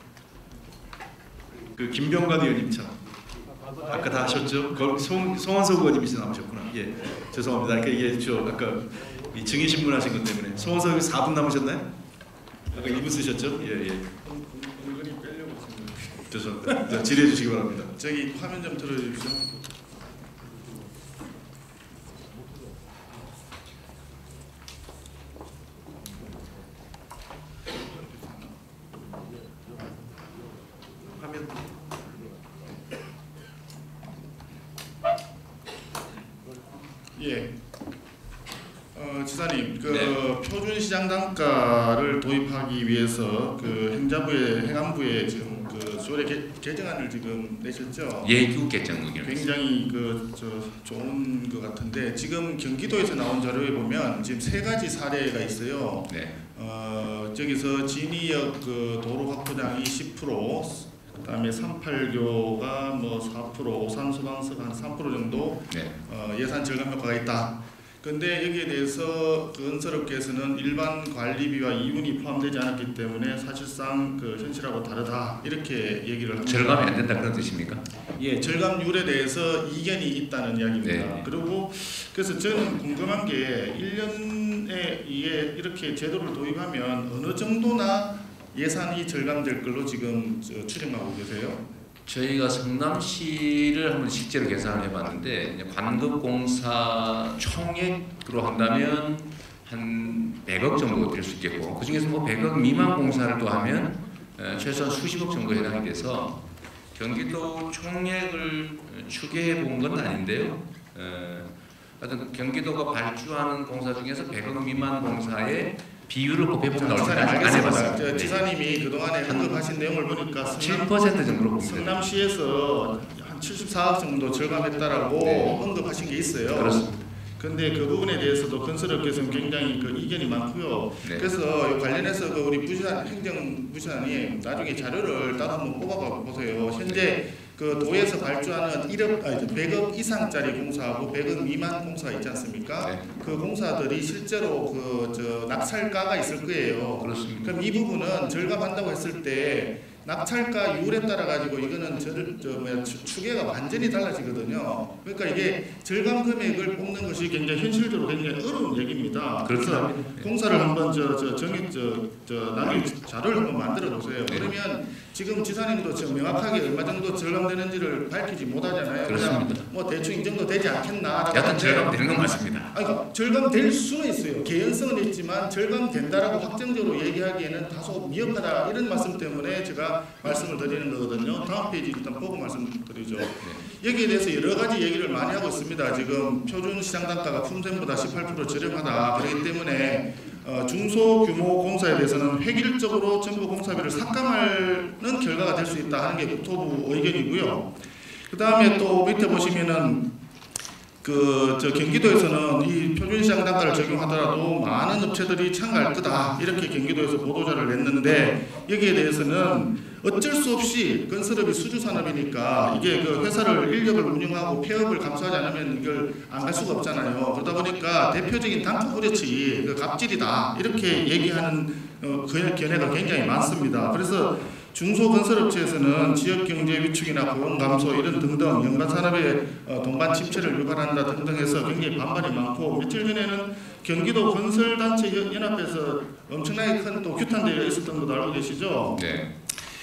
그 김병관 의원님 참 아까 다 하셨죠? 거, 송, 송원석 의원님이 남으셨구나. 예, 죄송합니다. 그러니까 이게 저 아까 이 증인 신문하신 것 때문에 송원석 의원님 사 분 남으셨나요? 아까 이 분 쓰셨죠? 예, 예. 죄송합니다. 자, 질의해 주시기 바랍니다. 저기 화면 좀 들어주십시오. 화면. 예. 어, 지사님, 그 네. 표준 시장 단가를 도입하기 위해서 그 행자부의 행안부에 지금 그 조례 개, 개정안을 지금 내셨죠? 예규 개정문이요. 굉장히 그 저 좋은 것 같은데 지금 경기도에서 나온 자료에 보면 지금 세 가지 사례가 있어요. 네. 어, 저기서 진이역 그 도로 확보량이 십 퍼센트, 그다음에 삼팔교가 뭐 사 퍼센트, 오산소방서가 한 삼 퍼센트 정도 네. 어, 예산 절감 효과가 있다. 그런데 여기에 대해서 건설업계에서는 일반 관리비와 이윤이 포함되지 않았기 때문에 사실상 그 현실하고 다르다 이렇게 얘기를 합니다. 절감이 안 된다 그런 뜻입니까? 예, 절감률에 대해서 이견이 있다는 이야기입니다. 네. 그리고 그래서 저는 궁금한 게 일 년에 이게 이렇게 제도를 도입하면 어느 정도나 예산이 절감될 걸로 지금 저 추정하고 계세요? 저희가 성남시를 한번 실제로 계산을 해봤는데 이제 관급공사 총액으로 한다면 한 백억 정도 될 수 있겠고 그 중에서 뭐 백억 미만 공사를 또 하면 에, 최소한 수십억 정도 해당이 돼서 경기도 총액을 추계해 본 건 아닌데요. 에, 하여튼 경기도가 발주하는 공사 중에서 백억 미만 공사의 비율을 곱해본 나올 때는 아직 안 해봤습니다. 저 지사님이 그동안에 언급하신 내용을 보니까 칠 퍼센트 정도로 봅니다. 성남시에서 한 칠십사억 정도 절감했다라고 네. 언급하신 게 있어요. 그렇습니다. 근데 그 부분에 대해서도 건설업계에서는 굉장히 그 이견이 많고요. 네. 그래서 관련해서 그 우리 부시장 행정부시장님 나중에 자료를 따로 한번 뽑아봐 보세요. 현재 그 도에서 발주하는 일억, 아니 백억 이상짜리 공사하고 백억 미만 공사가 있지 않습니까? 네. 그 공사들이 실제로 그 저 낙찰가가 있을 거예요. 그렇습니다. 그럼 이 부분은 절감한다고 했을 때 낙찰가 이율에 따라 가지고 이거는 저, 저 뭐야 추, 추계가 완전히 달라지거든요. 그러니까 이게 절감 금액을 뽑는 것이 굉장히 현실적으로 굉장히 어려운 얘기입니다. 그래서 공사를 한번 저 저 정해 저저 나중에 자료를 한번 만들어 보세요. 그러면 지금 지사님도 지금 명확하게 얼마 정도 절감되는지를 밝히지 못하잖아요. 그렇습니다. 그냥 뭐 대충 이 정도 되지 않겠나. 여튼 절감되는 건 맞습니다. 아니, 그러니까 절감될 수는 있어요. 개연성은 있지만 절감된다라고 확정적으로 얘기하기에는 다소 미흡하다 이런 말씀 때문에 제가 말씀을 드리는 거거든요. 다음 페이지 일단 보고 말씀드리죠. 여기에 대해서 여러 가지 얘기를 많이 하고 있습니다. 지금 표준 시장 단가가 품셈보다 십팔 퍼센트 저렴하다. 그렇기 때문에 어, 중소규모 공사에 대해서는 획일적으로 정부 공사비를 삭감하는 결과가 될 수 있다 하는 게 국토부 의견이고요. 그 다음에 또 밑에 보시면은 그 저 경기도에서는 이 표준시장 단가를 적용하더라도 많은 업체들이 참가할 거다 이렇게 경기도에서 보도자를 냈는데 여기에 대해서는 어쩔 수 없이 건설업이 수주산업이니까 이게 그 회사를 인력을 운영하고 폐업을 감수하지 않으면 이걸 안 갈 수가 없잖아요. 그러다 보니까 대표적인 단가 후려치 그 갑질이다 이렇게 얘기하는 어, 견해가 굉장히 많습니다. 그래서 중소건설업체에서는 지역경제 위축이나 고용 감소 이런 등등 연간 산업의 동반 침체를 유발한다 등등 해서 굉장히 반발이 많고 며칠 전에는 경기도 건설단체 연합에서 엄청나게 큰 또 규탄 대회가 있었던 것도 알고 계시죠? 네.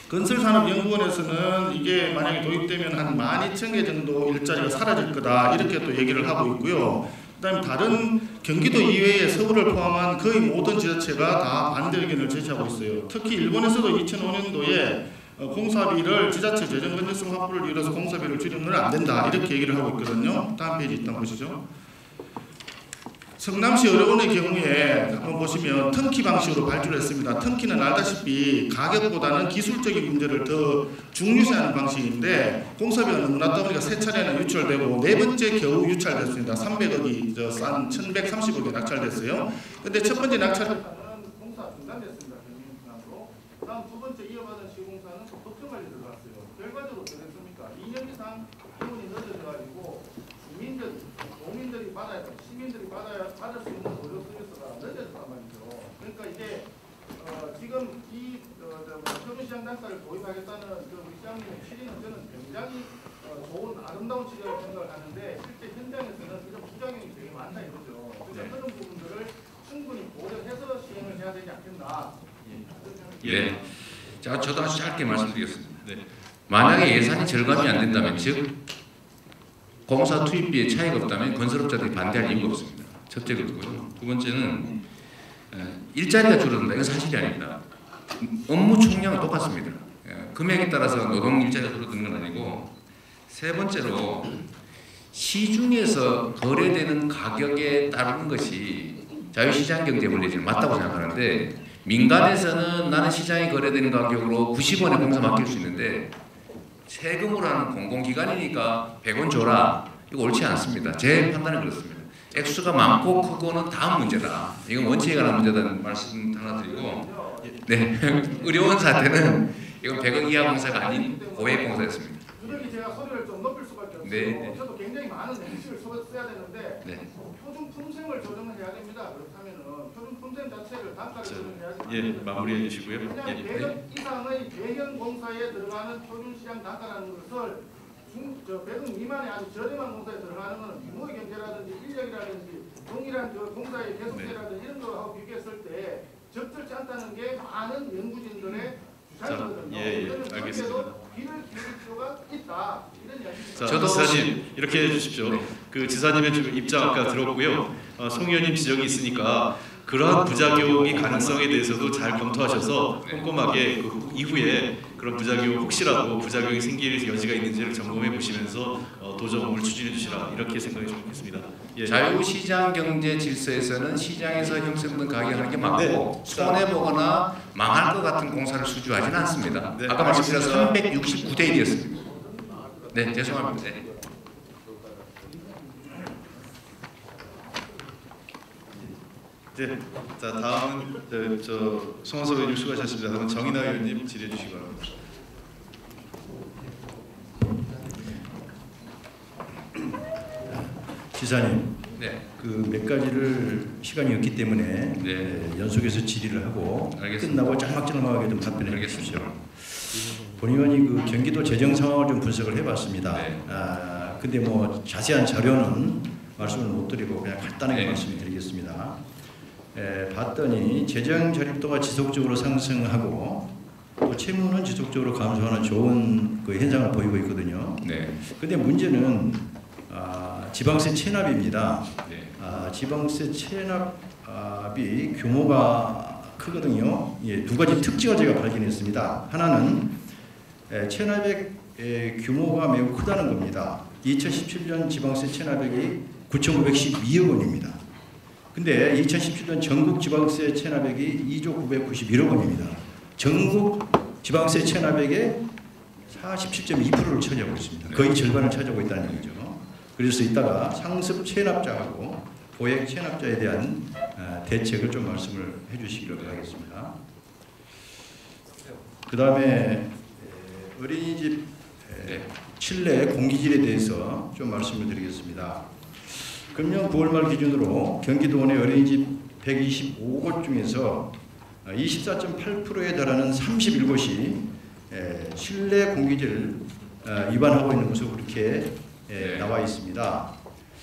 건설산업연구원에서는 이게 만약에 도입되면 한 만 이천 개 정도 일자리가 사라질 거다 이렇게 또 얘기를 하고 있고요. 그다음에 다른 경기도 이외의 서울을 포함한 거의 모든 지자체가 다 반대 의견을 제시하고 있어요. 특히 일본에서도 이천오 년도에 공사비를 지자체 재정 건전성 확보를 위해서 공사비를 줄이면 안 된다 이렇게 얘기를 하고 있거든요. 다음 페이지 일단 보시죠. 성남시 의료원의 경우에 한번 보시면 턴키 방식으로 발주를 했습니다. 턴키는 알다시피 가격보다는 기술적인 문제를 더 중요시하는 방식인데 공사비가 너무 낮다 보니까 세 차례나 유찰되고 네 번째 겨우 유찰됐습니다. 삼백억이 저 싼 천백삼십억에 낙찰됐어요. 근데 첫 번째 낙찰은 공사 중단됐습니다. 다음 두 번째 이어받은 시공사는 법정 관리 들어갔어요. 결과적으로 어떻게 됐습니까? 이 년 이상 기본이 늦어져가지고 주민들, 도민들이 받아야 시민들이 받아야 받을 수 있는 의료 서비스가 늦어졌단 말이죠. 그러니까 이제 어, 지금 이 어, 표준시장 단가를 도입하겠다는 그 우리 시장님의 취지는 저는 굉장히 어, 좋은 아름다운 취지라고 생각을 하는데 실제 현장에서는 이런 부작용이 되게 많다 이거죠. 그래서 그런 부분들을 충분히 고려해서 시행을 해야 되지 않겠나. 예. 자, 저도 아주 짧게 말씀드리겠습니다. 네. 만약에 예산이 절감이 안 된다면, 즉 공사 투입비에 차이가 없다면 건설업자들이 반대할 이유가 없습니다. 첫째 그렇고요. 두 번째는 일자리가 줄어든다. 이건 사실이 아닙니다. 업무 총량은 똑같습니다. 금액에 따라서 노동 일자리가 줄어드는 건 아니고, 세 번째로 시중에서 거래되는 가격에 따르는 것이 자유시장 경제 원리는 맞다고 생각하는데, 민간에서는 나는 시장에 거래되는 가격으로 구십 원에 공사 맡길 수 있는데 세금으로 하는 공공기관이니까 백 원 줘라. 이거 옳지 않습니다. 제 판단은 그렇습니다. 액수가 많고 크고는 다음 문제다. 이건 원칙에 관한 문제다는 말씀 하나 드리고, 네, 의료원 사태는 이건 백억 이하 공사가 아닌 고액 공사였습니다. 유력이 제가 소리를 좀 높일 수밖에 없어요. 네, 네. 저도 굉장히 많은 행식을 써- 써야 되는데 네. 표준 품셈을 조정을 해야 됩니다. 그렇다면은 표준 품셈 자체를 단가를 자, 조정해야지. 예, 마무리해 주시고요. 왜냐하면 예. 백억 이상의 대형 공사에 들어가는 표준 시장 단가라는 것을 중, 저 백억 미만의 아주 저렴한 공사에 들어가는 것은 유무의 경제라든지 인력이라든지 동일한 그 공사의 계속세라든지 이런 거하고 비교했을 때 적절치 않다는 게 많은 연구진들의 주장이거든요. 예, 예, 그러면 알겠습니다. 절대로 귀를 기울일 필요가 있다. 이런 이야기입니다. 자, 저도- 지사님 이렇게 해주십시오. 그 지사님의 지금 입장 아까 들었고요. 어, 송 의원님 지적이 있으니까 그러한 부작용이 가능성에 대해서도 잘 검토하셔서 꼼꼼하게 그 이후에 그런 부작용 혹시라도 부작용이 생길 여지가 있는지를 점검해 보시면서 어, 도정을 추진해 주시라 이렇게 생각해 주면 좋겠습니다. 예. 자유시장 경제 질서에서는 시장에서 형성된 가격하는 게 맞고 네. 손해 보거나 망할 것 같은 공사를 수주하지는 않습니다. 네, 아까 말씀드린 알겠습니다. 삼백육십구 대 일이었습니다. 네, 죄송합니다. 네. 네. 자 다음은 저, 저 송원석 의원님 수고하셨습니다. 다음은 정인하 의원님 질의해 주시기 바랍니다. 지사님, 네. 그 몇 가지를 시간이 없기 때문에 네. 에, 연속해서 질의를 하고 알겠습니다. 끝나고 짤막짤막하게 좀 답변해 알겠습니다. 주십시오. 본의원이 그 경기도 재정 상황을 좀 분석을 해봤습니다. 네. 아, 근데 뭐 자세한 자료는 말씀을 못 드리고 그냥 간단하게 네. 말씀드리겠습니다. 에, 봤더니 재정 저립도가 지속적으로 상승하고 또 채무는 지속적으로 감소하는 좋은 그 현상을 보이고 있거든요. 네. 근데 문제는 아, 지방세 체납입니다. 네. 아, 지방세 체납이 규모가 크거든요. 예, 두 가지 특징을 제가 발견했습니다. 하나는 에, 체납액 에, 규모가 매우 크다는 겁니다. 이천십칠 년 지방세 체납액이 구천구백십이억 원입니다. 근데 이천십칠 년 전국 지방세 체납액이 이조 구백구십일억 원입니다. 전국 지방세 체납액의 사십칠 점 이 퍼센트를 차지하고 있습니다. 거의 절반을 차지하고 있다는 얘기죠. 그래서 이따가 상습 체납자하고 고액 체납자에 대한 대책을 좀 말씀을 해주시기를 바라겠습니다. 그 다음에 어린이집 실내 공기질에 대해서 좀 말씀을 드리겠습니다. 금년 구월 말 기준으로 경기도 내 어린이집 백이십오 곳 중에서 이십사 점 팔 퍼센트에 달하는 삼십일 곳이 실내 공기질 위반하고 있는 것으로 그렇게 나와 있습니다.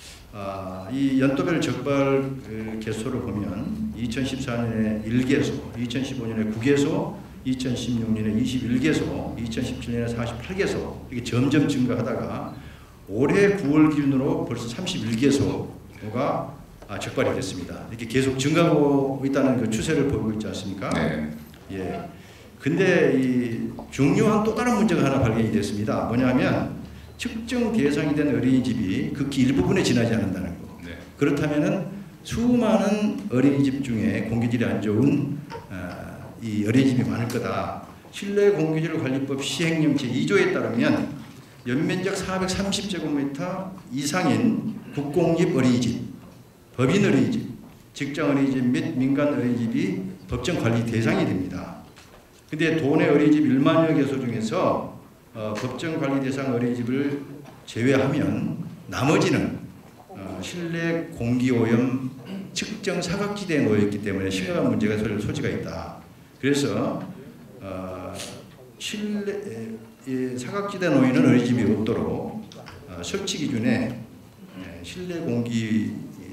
이 연도별 적발 개소를 보면 이천십사 년에 일 개소, 이천십오 년에 구 개소, 이천십육 년에 이십일 개소, 이천십칠 년에 사십팔 개소 이게 점점 증가하다가 올해 구월 기준으로 벌써 삼십일 개소가 적발이 됐습니다. 이렇게 계속 증가하고 있다는 그 추세를 보이고 있지 않습니까? 네. 예. 근데 이 중요한 또 다른 문제가 하나 발견이 됐습니다. 뭐냐면 특정 대상이 된 어린이집이 극히 일부분에 지나지 않는다는 거. 네. 그렇다면은 수많은 어린이집 중에 공기질이 안 좋은 어, 이 어린이집이 많을 거다. 실내 공기질 관리법 시행령 제이 조에 따르면 연면적 사백삼십 제곱미터 이상인 국공립 어린이집, 법인 어린이집, 직장 어린이집 및 민간 어린이집이 법정 관리 대상이 됩니다. 근데 도내 어린이집 일만여 개소 중에서 어, 법정 관리 대상 어린이집을 제외하면 나머지는 어, 실내 공기 오염 측정 사각지대에 놓여 있기 때문에 심각한 문제가 설 소지가 있다. 그래서 어, 실내 에, 사각지대에 놓이는 어린이집이 없도록 어, 설치 기준에 에, 실내 공기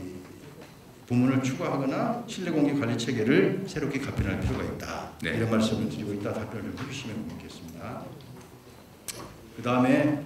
부문을 추가하거나 실내 공기 관리 체계를 새롭게 개편할 필요가 있다. 네. 이런 말씀을 드리고 있다 답변을 좀 해주시면 고맙겠습니다. 그 다음에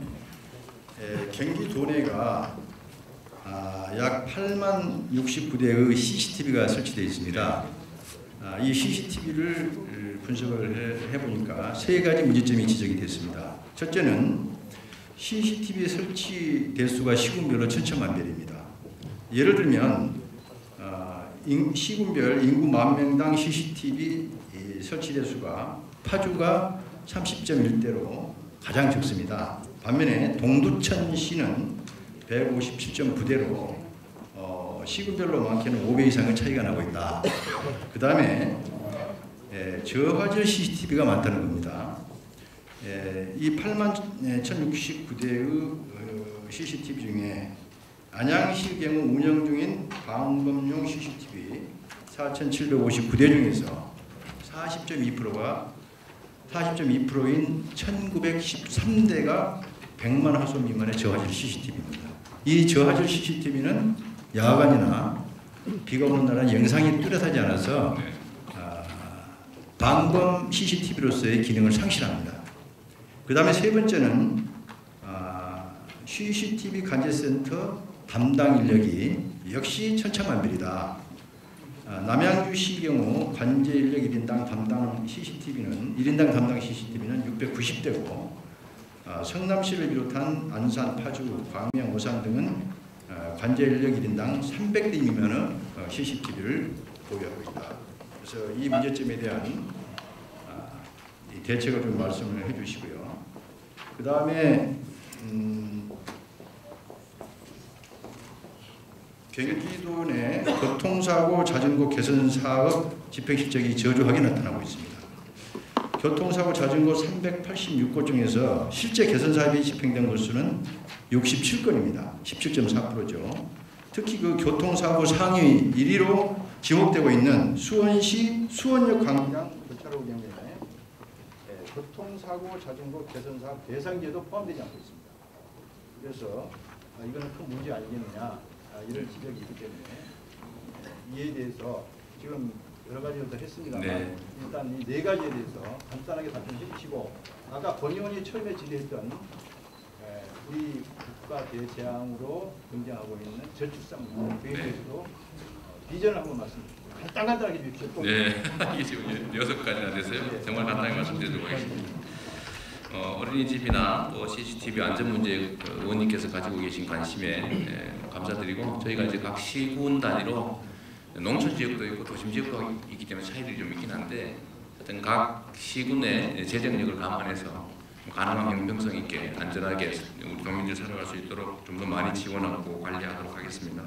경기도 내가 아, 약 팔만 육십구 대의 씨씨티비가 설치되어 있습니다. 아, 이 씨씨티비를 분석을 해, 해보니까 세 가지 문제점이 지적이 됐습니다. 첫째는 씨씨티비 설치 대수가 시군별로 천차만별입니다. 예를 들면 아, 인, 시군별 인구 만 명당 씨씨티비 설치 대수가 파주가 삼십 점 일 대로 가장 적습니다. 반면에 동두천시는 백오십칠 점 구 대로 어, 시군별로 많게는 오 배 이상의 차이가 나고 있다. 그 다음에 저화질 씨씨티비가 많다는 겁니다. 예, 이 팔만 천육십구 대의 어, 씨씨티비 중에 안양시 경우 운영 중인 방범용 씨씨티비 사천칠백오십구 대 중에서 사십 점 이 퍼센트가 사십 점 이 퍼센트인 천구백십삼 대가 백만 화소 미만의 저화질 씨씨티비입니다. 이 저화질 씨씨티비는 야간이나 비가 오는 날은 영상이 뚜렷하지 않아서 아, 방범 씨씨티비로서의 기능을 상실합니다. 그 다음에 세 번째는 아, 씨씨티비 관제센터 담당 인력이 역시 천차만별이다. 아, 남양주시 경우 관제 인력 일 인당 담당 씨씨티비는 일 인당 담당 씨씨티비는 육백구십 대고 아, 성남시를 비롯한 안산, 파주, 광명, 오산 등은 아, 관제 인력 일 인당 삼백 대 미만의 어, 씨씨티비를 보유하고 있다. 그래서 이 문제점에 대한 아, 이 대책을 좀 말씀을 해주시고요. 그 다음에 음, 경기도 내 교통사고 자전거 개선 사업 집행 실적이 저조하게 나타나고 있습니다. 교통사고 자전거 삼백팔십육 건 중에서 실제 개선 사업이 집행된 건수는 육십칠 건입니다. 십칠 점 사 퍼센트죠. 특히 그 교통사고 상위 일 위로 지목되고 있는 수원시 수원역 광장 교차로 경우에 교통사고 자전거 개선 사업 대상지에도 포함되지 않고 있습니다. 그래서 아, 이거는 큰 문제 아니겠느냐 아, 이런 지적이 있기 때문에 이에 대해서 지금 여러 가지를 더 했습니다만 네. 일단 이 네 가지에 대해서 간단하게 답변해 주시고 아까 권 의원이 처음에 질의했던 에, 우리 국가 대재앙으로 등장하고 있는 저출산 문제에 대해서도 어, 비전을 한번 말씀 주시죠. 간단간단하게 해주십시오. 네, 이게 지금 여섯 가지나 돼서요. 정말 간단히 말씀드리도록 하겠습니다. 어, 어린이집이나 또 씨씨티비 안전 문제 그 의원님께서 가지고 계신 관심에 예, 감사드리고 저희가 이제 각 시군 단위로 농촌 지역도 있고 도심 지역도 있기 때문에 차이들이 좀 있긴 한데 하여튼 각 시군의 재정력을 감안해서 가능한 형평성 있게 안전하게 우리 국민들 살아갈 수 있도록 좀 더 많이 지원하고 관리하도록 하겠습니다.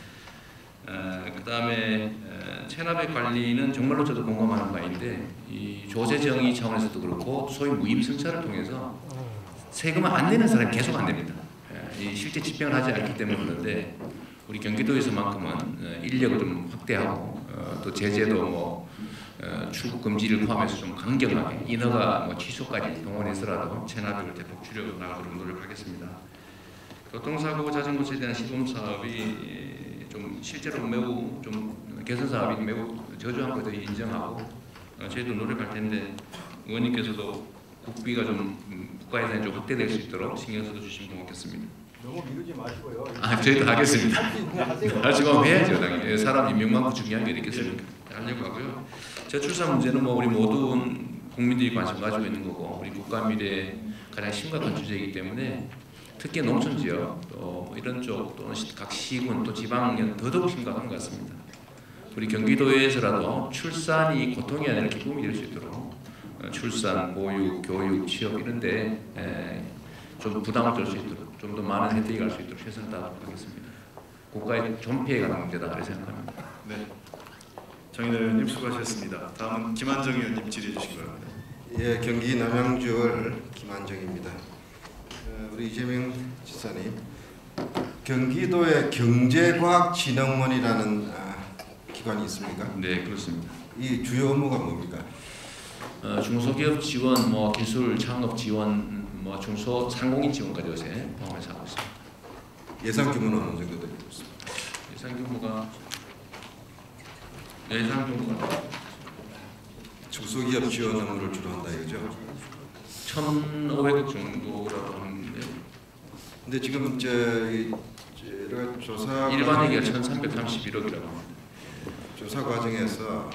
어, 그 다음에 어, 체납의 관리는 정말로 저도 공감하는 바인데 이 조세 정의 차원에서도 그렇고 소위 무임승차를 통해서 세금을 안 내는 사람이 계속 안 냅니다. 예, 이 실제 집행을 하지 않기 때문에 그런데 우리 경기도에서만큼은 어, 인력을 좀 확대하고 어, 또 제재도 뭐 어, 출국 금지를 포함해서 좀 강경하게 인허가 뭐 취소까지 동원해서라도 체납을 대폭 줄여나가도록 노력하겠습니다. 교통사고 자전거에 대한 시범 사업이 좀 실제로 매우 좀 개선 사업이 매우 저조한 것을 인정하고 어, 저희도 노력할 텐데 의원님께서도 국비가 좀 음, 국가에서 좀 확대될 수 있도록 신경 써 주시면 고맙겠습니다. 너무 미루지 마시고요. 아 저희도 하겠습니다. 할 수가 없면 해야죠 당연히. 사람 인명만큼 중요한 게 있겠습니까? 하려고 하고요. 저출산 문제는 뭐 우리 모든 국민들이 관심 가지고 있는 거고 우리 국가 미래에 가장 심각한 주제이기 때문에. 특히 농촌 지역 또 이런 쪽 또는 각 시군 또 지방은 더더욱 심각한 것 같습니다. 우리 경기도에서라도 출산이 고통이 아니라 기쁨이 될 수 있도록 출산, 보육, 교육, 취업 이런데 좀 부담을 덜 수 있도록 좀 더 많은 혜택이 갈 수 있도록 최선을 다하도록 하겠습니다. 국가에 존폐가 가는 문제다 그렇게 생각합니다. 네, 정인호 의원님 수고하셨습니다. 다음은 김한정 의원님 질의해 주시기 바랍니다. 예, 경기 남양주을 김한정입니다. 우리 이재명 지사님, 경기도에 경제과학진흥원이라는 기관이 있습니까? 네, 그렇습니다. 이 주요 업무가 뭡니까? 어, 중소기업 지원, 뭐 기술 창업 지원, 뭐 중소 상공인 지원까지 요새 포함해서 하고 있습니다. 예산 규모는 어느 정도 되고 있습니까? 예산 규모가 예산 규모가 중소기업 지원 업무를 주로 한다 이거죠? 천오백억 정도라고 하는데. 근데 지금 저희 조사 일반 회계가 천삼백삼십일억이라고 합니다. 조사 과정에서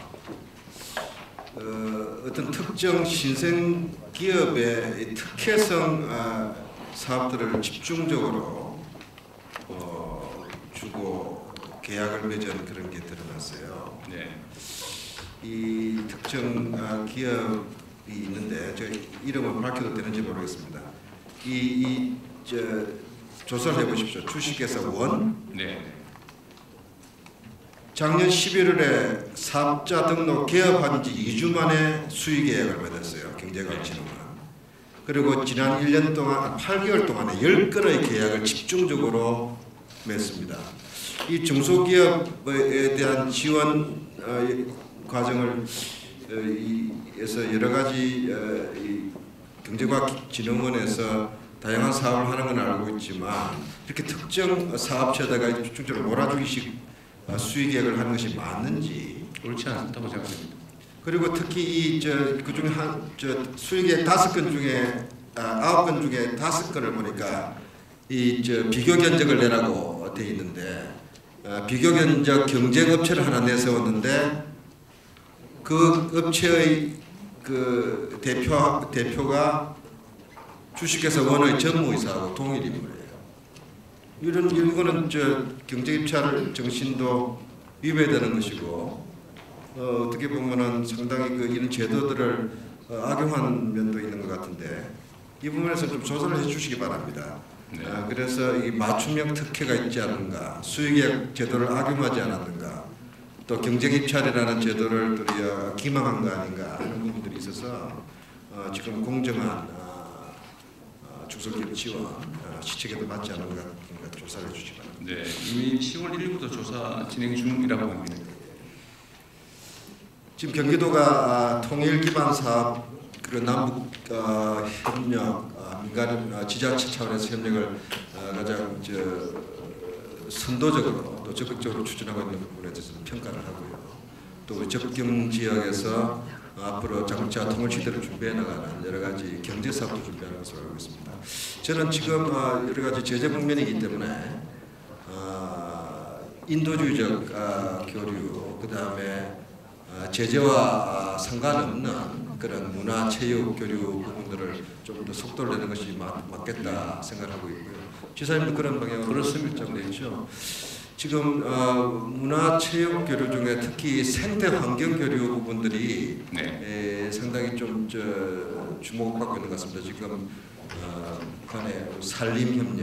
어, 어떤 특정 신생 기업의 특혜성 아, 사업들을 집중적으로 어, 주고 계약을 맺은 그런 게 드러났어요. 네. 이 특정 아, 기업 이 있는데 저 이름을 밝혀도 되는지 모르겠습니다. 이, 이 저, 조사를 해보십시오. 주식회사 원. 네. 작년 십일월에 사업자 등록 개업한 지 이 주 만에 수의 계약을 받았어요. 경제과학진흥원. 그리고 지난 일 년 동안 팔 개월 동안에 열 건의 계약을 집중적으로 맺습니다. 이 중소기업에 대한 지원 어, 과정을 어, 에서 여러 가지 어, 이 경제과학진흥원에서 다양한 사업을 하는 건 알고 있지만 이렇게 특정 사업체에다가 집중적으로 몰아주기식 어, 수익계획을 하는 것이 맞는지 옳지 않다고 생각합니다. 그리고 특히 이 저 그중에 한 저 수익의 다섯 건 중에 아, 아홉 건 중에 다섯 건을 보니까 이 저 비교 견적을 내라고 돼 있는데 어, 비교 견적 경쟁 업체를 하나 내세웠는데 그 업체의 그 대표 대표가 주식회사 원의 전무이사하고 동일 인물이에요. 이런 이거는 저 경쟁입찰 정신도 위배되는 것이고. 어, 어떻게 보면은 상당히 그 이런 제도들을 어, 악용한 면도 있는 것 같은데 이 부분에서 좀 조사를 해주시기 바랍니다. 네. 아, 그래서 이 맞춤형 특혜가 있지 않은가, 수익액 제도를 악용하지 않았는가, 또 경쟁입찰이라는 제도를 또 기망한 거 아닌가 하는 부분들이 있어서 어, 지금 공정한 어, 어, 중소기업 지원 어, 시책에도 맞지 않은 것 같으니까 조사를 해주시기 바랍니다. 네, 이미 시월 일일부터 조사 진행 중이라고 합니다. 지금 경기도가 통일 기반 사업 그리고 남북 어, 협력 어, 민간 어, 지자체 차원에서 협력을 어, 가장 저, 선도적으로 또 적극적으로 추진하고 있는 부분에 대해서는 평가를 하고요. 또 접경 지역에서 어, 앞으로 장차 통일 시대를 준비해 나가는 여러 가지 경제 사업도 준비하는 것으로 알고 있습니다. 저는 지금 어, 여러 가지 제재 국면이기 때문에 어, 인도주의적 어, 교류 그 다음에 제재와 상관없는 그런 문화, 체육, 교류 부분들을 좀 더 속도를 내는 것이 맞, 맞겠다 생각하고 있고요. 지사님도 그런 방향으로 결정되어 있죠. 지금 어, 문화, 체육, 교류 중에 특히 생태 환경 교류 부분들이 네. 에, 상당히 좀 저, 주목받고 있는 것 같습니다. 지금 어, 북한의 산림 협력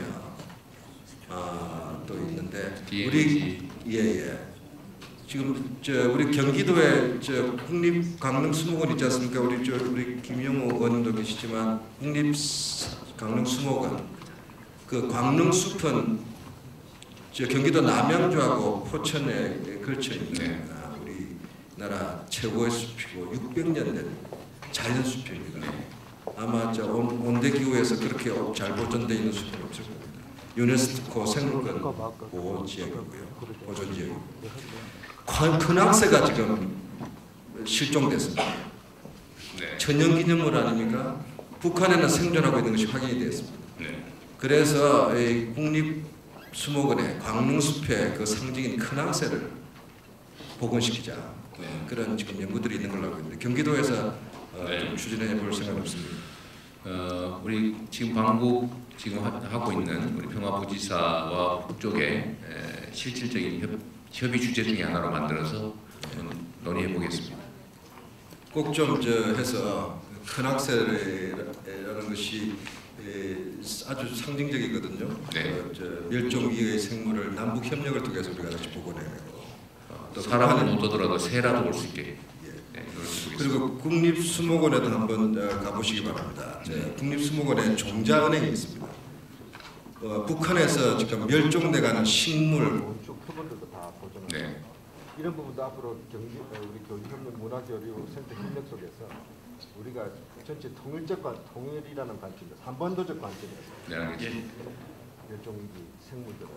어, 또 있는데 우리 예예. 지금 저 우리 경기도에 저 국립 강릉 수목원 있지 않습니까? 우리 저 우리 김영호 의원도 계시지만 국립 강릉 수목원 그 광릉 숲은 저 경기도 남양주하고 포천에 걸쳐 있는 네. 우리나라 최고의 숲이고 육백 년 된 자연 숲입니다. 아마 저 온, 온대 기후에서 그렇게 잘 보존되어 있는 숲은 없을 겁니다. 유네스코 생물권 보호 지역이고요, 보존 지역이고요. 큰 학새가 지금 실종됐습니다. 네. 천연기념물 아닙니까? 북한에는 생존하고 있는 것이 확인이 되었습니다. 네. 그래서 이 국립수목원의 광릉숲의 그 상징인 큰 학새를 복원시키자 네. 그런 지금 연구들이 있는 걸로 알고 있는데 경기도에서 어, 네. 좀 추진해 볼 생각은 없습니다. 어, 우리 지금 방북 지금 하, 하고 있는 우리 평화부지사와 북쪽에 에, 실질적인 협, 협의 주제 중에 하나로 만들어서 좀 논의해 보겠습니다. 꼭 좀 저 해서 큰 학새라는 것이 에, 아주 상징적이거든요. 네. 어, 저 멸종 위기의 생물을 남북 협력을 통해서 우리가 같이 복원해내고 또 사람은 못 오더라도 새라도 올 수 있게. 네, 그리고 국립수목원에도 한번 어, 가보시기 바랍니다. 네. 국립수목원에 종자은행이 있습니다. 어, 북한에서 지금 멸종돼가는 식물 표본들도 다 보존하고 네. 이런 부분도 앞으로 경기 우리 교류협력 문화교류 센터 협력 속에서 우리가 전체 통일적 관 통일이라는 관점에서 한반도적 관점에서 네, 알겠습니다. 멸종위기 생물들을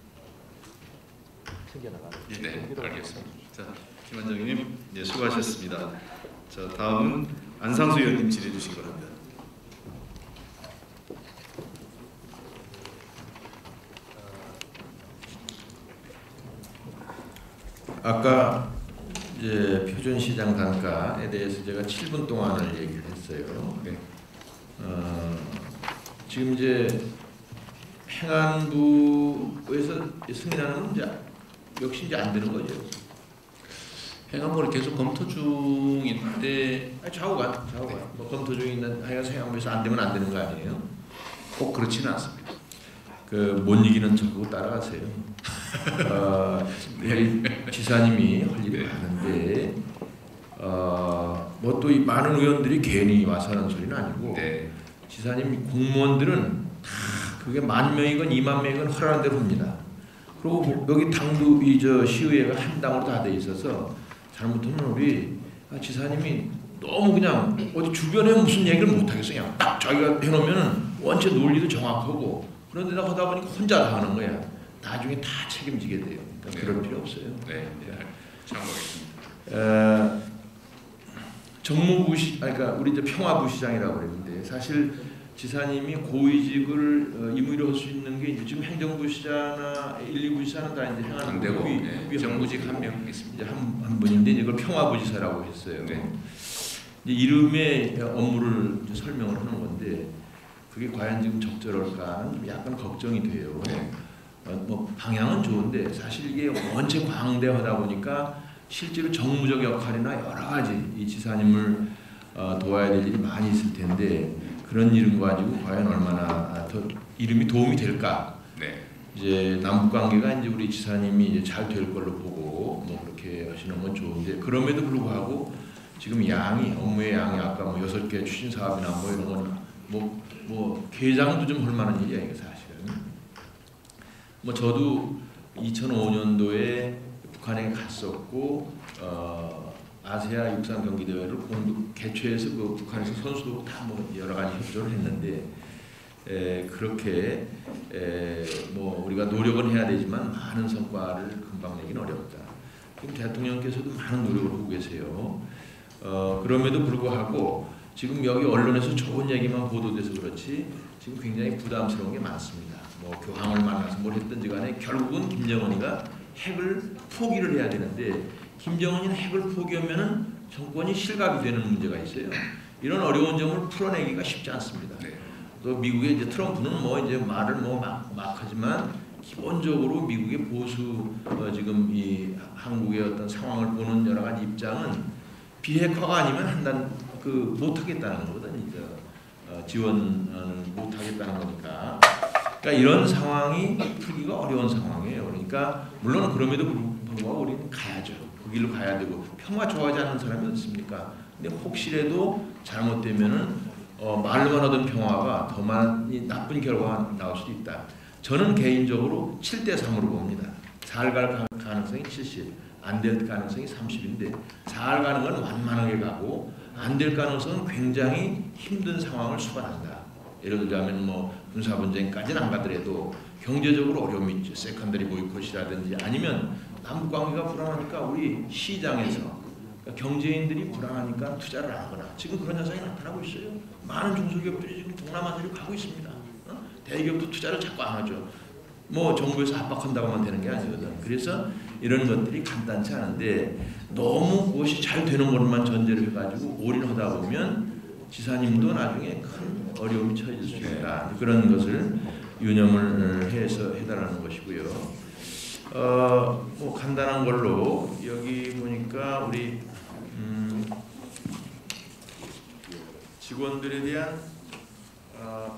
챙겨나가는 네, 알겠습니다. 자, 김 원장님, 네, 수고하셨습니다. 자, 다음은 안상수 의원님 질의해 주시기 바랍니다. 아까 이제 표준시장 단가에 대해서 제가 칠 분 동안을 얘기를 했어요. 네. 어, 지금 이제 행안부에서 승인하는 건 이제 역시 이제 안 되는 거죠. 행안부를 계속 검토 중인데 아니, 좌우가 좌우가 네. 뭐 검토 중인데 하여간 행안부에서 안 되면 안 되는 거 아니에요? 꼭 그렇지는 않습니다. 그 못 이기는 척하고 따라가세요. 어, 지사님이 할 일이 많은데 어, 뭐 또 이 많은 의원들이 괜히 와서 하는 소리는 아니고 네. 지사님 공무원들은 다 그게 만 명이건 이만 명이건 허락한 대로 합니다. 그리고 여기 당도 이 저 시의회가 한 당으로 다 돼 있어서 잘못하면 우리 지사님이 너무 그냥 어디 주변에 무슨 얘기를 못 하겠어요. 그냥 딱 자기가 해놓으면은 원체 논리도 정확하고 그런데다 하다 보니까 혼자 다 하는 거야. 나중에 다 책임지게 돼요. 그러니까 그럴 필요 없어요. 네, 네. 참고하겠습니다. 에, 정무부시, 그러니까 우리 이제 평화부시장이라고 그랬는데 사실 지사님이 고위직을 어, 임의로 할 수 있는 게 이제 지금 행정부시장이나 일, 이 부시장은 다 이제 행하는 되고 후위, 네, 후위 정무직 한 명 있습니다. 이제 한, 한 분인데 이걸 평화부지사라고 했어요. 네. 이제 이름의 업무를 이제 설명을 하는 건데 그게 과연 지금 적절할까는 약간 걱정이 돼요. 네. 어, 뭐 방향은 좋은데 사실 이게 원체 광대하다 보니까 실제로 정무적 역할이나 여러 가지 이 지사님을 어, 도와야 될 일이 많이 있을 텐데 그런 이름 가지고 과연 얼마나 더 이름이 도움이 될까? 네. 이제 남북 관계가 이제 우리 지사님이 이제 잘 될 걸로 보고 뭐 그렇게 하시는 건 좋은데 그럼에도 불구하고 지금 양이 업무의 양이 아까 뭐 여섯 개 추진 사업이나 뭐 이런 거는 뭐 뭐 계장도 좀 할 만한 일이야 이게 사실은. 뭐 저도 이천오 년도에 북한에 갔었고 어, 아세아 육상 경기 대회를 공동 개최해서 그 북한에서 선수도 다 뭐 여러 가지 협조를 했는데 에, 그렇게 에, 뭐 우리가 노력은 해야 되지만 많은 성과를 금방 내긴 어렵다. 지금 대통령께서도 많은 노력을 하고 계세요. 어, 그럼에도 불구하고 지금 여기 언론에서 좋은 얘기만 보도돼서 그렇지 지금 굉장히 부담스러운 게 많습니다. 뭐 교황을 만나서 뭘 했든지 간에 결국은 김정은이가 핵을 포기를 해야 되는데 김정은이는 핵을 포기하면은 정권이 실각이 되는 문제가 있어요. 이런 어려운 점을 풀어내기가 쉽지 않습니다. 또 미국의 이제 트럼프는 뭐 이제 말을 뭐 막 막 하지만 기본적으로 미국의 보수 어 지금 이 한국의 어떤 상황을 보는 여러 가지 입장은 비핵화가 아니면 한단 그 못하겠다는 거거든 이제 어 지원은 못하겠다는 거니까. 그러니까 이런 상황이 풀기가 어려운 상황이에요. 그러니까 물론 그럼에도 불구하고 우리는 가야죠. 그 길로 가야 되고 평화 좋아하지 않는 사람이 어딨습니까? 근데 혹시라도 잘못되면은 어, 말로만 하던 평화가 더 많이 나쁜 결과가 나올 수도 있다. 저는 개인적으로 칠 대 삼으로 봅니다. 잘 갈 가능성이 칠십, 안 될 가능성이 삼십인데 잘 가는 건 완만하게 가고 안 될 가능성은 굉장히 힘든 상황을 수반한다. 예를 들자면 뭐 군사 분쟁까지는 안 가더라도 경제적으로 어려움이 있죠. 세컨더리 보이콧이라든지 아니면 남북 관계가 불안하니까 우리 시장에서 그러니까 경제인들이 불안하니까 투자를 안 하거나 지금 그런 현상이 나타나고 있어요. 많은 중소기업들이 지금 동남아시아로 가고 있습니다. 어? 대기업도 투자를 자꾸 안 하죠. 뭐 정부에서 압박한다고만 되는 게 아니거든. 그래서 이런 것들이 간단치 않은데 너무 그것이 잘 되는 것만 전제로 해가지고 올인하다 보면 지사님도 나중에 큰 어려움이 처해질 수 있다. 그런 것을 유념을 해서 해달라는 것이고요. 어, 뭐 간단한 걸로 여기 보니까 우리 음, 직원들에 대한 어,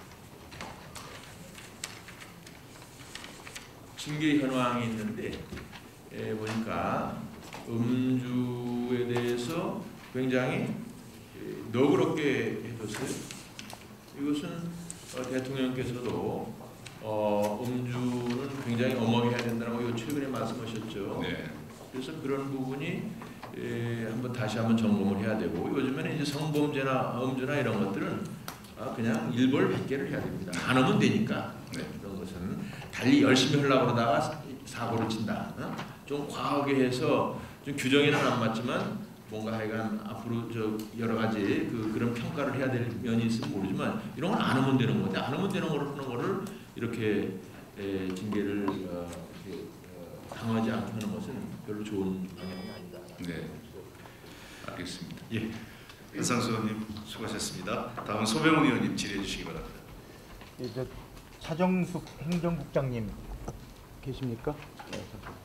징계 현황이 있는데 에, 보니까 음주에 대해서 굉장히 너그럽게 해줬어요. 이것은 어, 대통령께서도 어, 음주는 굉장히 엄하게 해야 된다고 요 최근에 말씀하셨죠. 네. 그래서 그런 부분이 에, 한번 다시 한번 점검을 해야 되고 요즘에는 이제 성범죄나 음주나 이런 것들은 아, 그냥 일벌 백계를 해야 됩니다. 안 하면 되니까. 네. 그런 것은 달리 열심히 하려고 그러다가 사고를 친다. 어? 좀 과하게 해서 좀 규정에는 안 맞지만 뭔가 하여간 앞으로 저 여러 가지 그 그런 평가를 해야 될 면이 있을지 모르지만 이런 건 안 하면 되는 건데 안 하면 되는 거를 하는 거를 이렇게 에, 징계를 어, 이렇게, 어, 강하지 않게 하는 것은 별로 좋은 방향이 아니다. 네, 알겠습니다. 예, 한상수 의원님 수고하셨습니다. 다음은 소병훈 의원님 질의해 주시기 바랍니다. 예, 저 차정숙 행정국장님 계십니까? 네,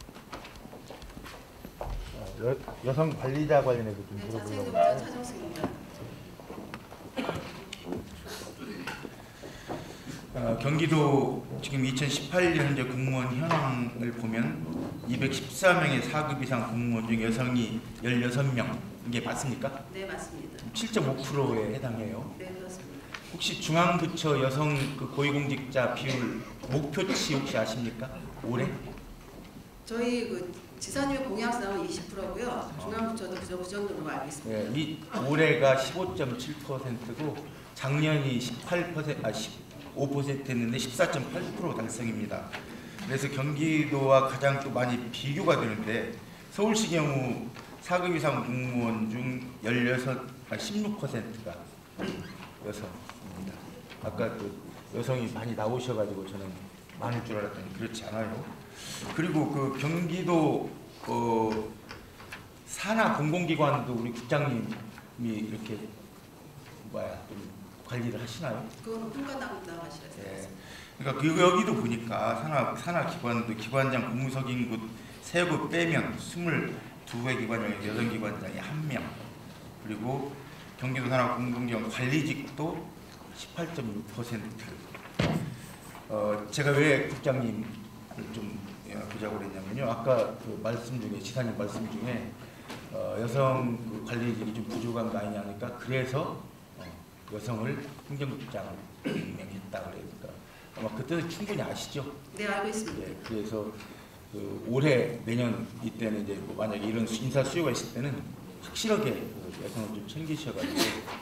여, 여성 관리자 관련해서 좀 물어보려고 해요. 차정숙입니다. 어, 경기도 지금 이천십팔 년 현재 공무원 현황을 보면 이백십사 명의 사 급 이상 공무원 중 여성이 십육 명 이게 맞습니까? 네, 맞습니다. 칠 점 오 퍼센트에 해당해요. 네, 그렇습니다. 혹시 중앙부처 여성 그 고위공직자 비율 목표치 혹시 아십니까? 올해? 저희 그 지사님의 공약상은 이십 퍼센트고요. 중앙부처도 그 정도- 그 정도로 알고 있습니다. 네, 이 올해가 십오 점 칠 퍼센트고 작년이 십팔 퍼센트, 아 십오 퍼센트였는데 십사 점 팔 퍼센트 달성입니다. 그래서 경기도와 가장 또 많이 비교가 되는데 서울시 경우 사 급 이상 공무원 중 십육, 아 십육 퍼센트가 여성입니다. 아까 그 여성이 많이 나오셔가지고 저는 많을 줄 알았더니 그렇지 않아요. 그리고 그 경기도 어, 산하 공공기관도 우리 국장님이 이렇게 뭐야 좀 관리를 하시나요? 그거는 평가당 나가셔야 돼요. 네. 그러니까 그 여기도 보니까 산하 산하 기관도 기관장 공무석인 곳 세고 빼면 이십이 개 기관 중에 여성 기관장이 한 명, 그리고 경기도 산하 공공기관 관리직도 십팔 점 육 퍼센트. 어 제가 왜 국장님을 좀 보자고 그랬냐면요. 아까 그 말씀 중에 지사님 말씀 중에 어, 여성 그 관리직이 좀 부족한 거 아니냐 하니까 그래서 어, 여성을 행정국장을 임명했다 그러니까 아마 그때는 충분히 아시죠? 네, 알고 있습니다. 예, 그래서 그 올해 내년 이때는 이제 뭐 만약에 이런 인사 수요가 있을 때는 확실하게 그 여성을 좀 챙기셔가지고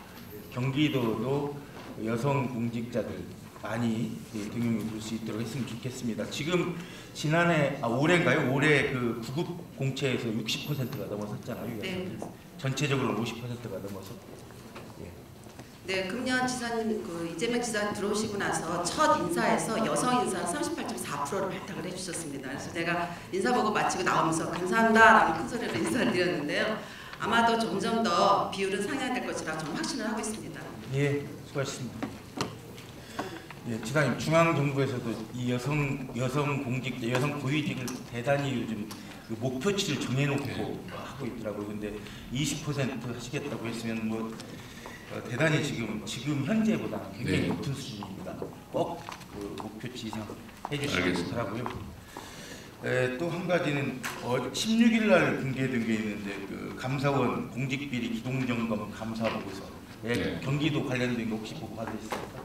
경기도도 여성 공직자들 많이 등용해 볼 수 있도록 했으면 좋겠습니다. 지금 지난해 아 올해인가요? 올해 그 구급 공채에서 육십 퍼센트가 넘어섰잖아요. 네. 전체적으로 오십 퍼센트가 넘어서. 예. 네, 금년 지사님 그 이재명 지사 들어오시고 나서 첫 인사에서 여성 인사 삼십팔 점 사 퍼센트를 발탁을 해주셨습니다. 그래서 제가 인사보고 마치고 나오면서 감사합니다라고 큰 소리로 인사를 드렸는데요. 아마도 점점 더 비율은 상향될 것이라 저는 확신을 하고 있습니다. 예, 수고하셨습니다. 예, 지사님 중앙정부에서도 이 여성 여성 공직자, 여성 고위직을 대단히 요즘 그 목표치를 정해놓고 하고 있더라고요. 근데 이십 퍼센트 하시겠다고 했으면 뭐 어, 대단히 지금 지금 현재보다 굉장히 네. 높은 수준입니다. 꼭 그 목표치 이상 해주시기 알겠습니다. 바라고요. 또 한 가지는 어, 십육 일 날 공개된 게 있는데 그 감사원 공직비리 기동점검 감사 보고서 예, 네. 경기도 관련된 거 혹시 보고 받으셨습니까?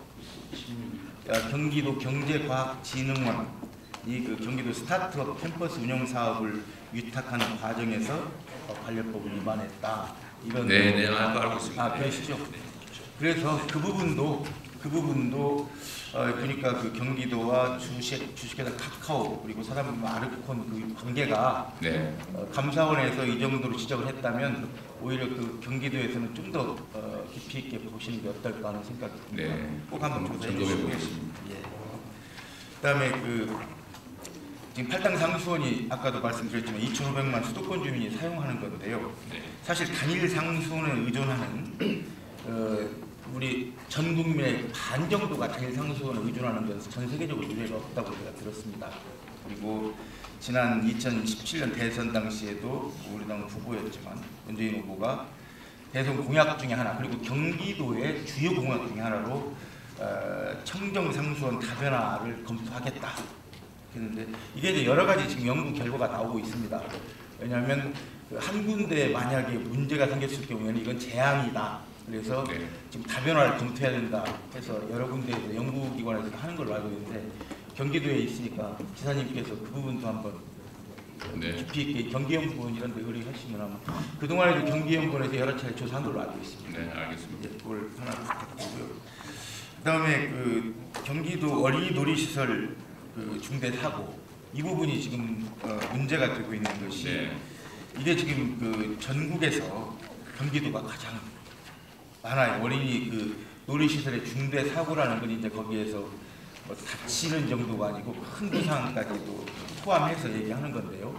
야, 경기도 경제과학진흥원 이 그 경기도 스타트업 캠퍼스 운영 사업을 위탁하는 과정에서 어, 관련법을 위반했다 이런 네, 네, 알고 알고 있습니다. 아 그러시죠? 그래서 그 부분도 그 부분도 어, 그러니까 그 경기도와 주식 주식회사 카카오 그리고 사단법인 아르콘 그 관계가 네. 어, 감사원에서 이 정도로 지적을 했다면 오히려 그 경기도에서는 좀 더 어, 깊이 있게 보시는 게 어떨까 하는 생각이 듭니다. 네. 꼭 한번 조사해 점검해 주시고요. 보겠습니다. 예. 그다음에 그 지금 팔당 상수원이 아까도 말씀드렸지만 이천오백만 수도권 주민이 사용하는 건데요. 네. 사실 단일 상수원에 의존하는 어, 우리 전 국민의 반 정도가 단일 상수원에 의존하는 것은 전 세계적으로 유례가 없다고 제가 들었습니다. 그리고 지난 이천십칠 년 대선 당시에도 우리 당 후보였지만 문재인 후보가 대선 공약 중에 하나 그리고 경기도의 주요 공약 중에 하나로 어, 청정 상수원 다변화를 검토하겠다 했는데 이게 이제 여러 가지 지금 연구 결과가 나오고 있습니다. 왜냐하면 그 한 군데 만약에 문제가 생겼을 경우에는 이건 재앙이다. 그래서 네. 지금 다변화를 검토해야 된다 해서 여러 군데에서 연구기관에서 하는 걸로 알고 있는데 경기도에 있으니까 지사님께서 그 부분도 한번 네. 깊이 있게 경기연구원 이런 데 의뢰하시면 아마 그동안에도 경기연구원에서 여러 차례 조사한 걸로 알고 있습니다. 네, 알겠습니다. 이제 그걸 하나 부탁드리고요. 그다음에 그 경기도 어린이 놀이시설 그 중대 사고 이 부분이 지금 어, 문제가 되고 있는 것이 네. 이게 지금 그 전국에서 경기도가 가장 많아요. 어린이 그 놀이시설의 중대 사고라는 건 이제 거기에서 뭐 다치는 정도가 아니고 큰 부상까지도 포함해서 얘기하는 건데요.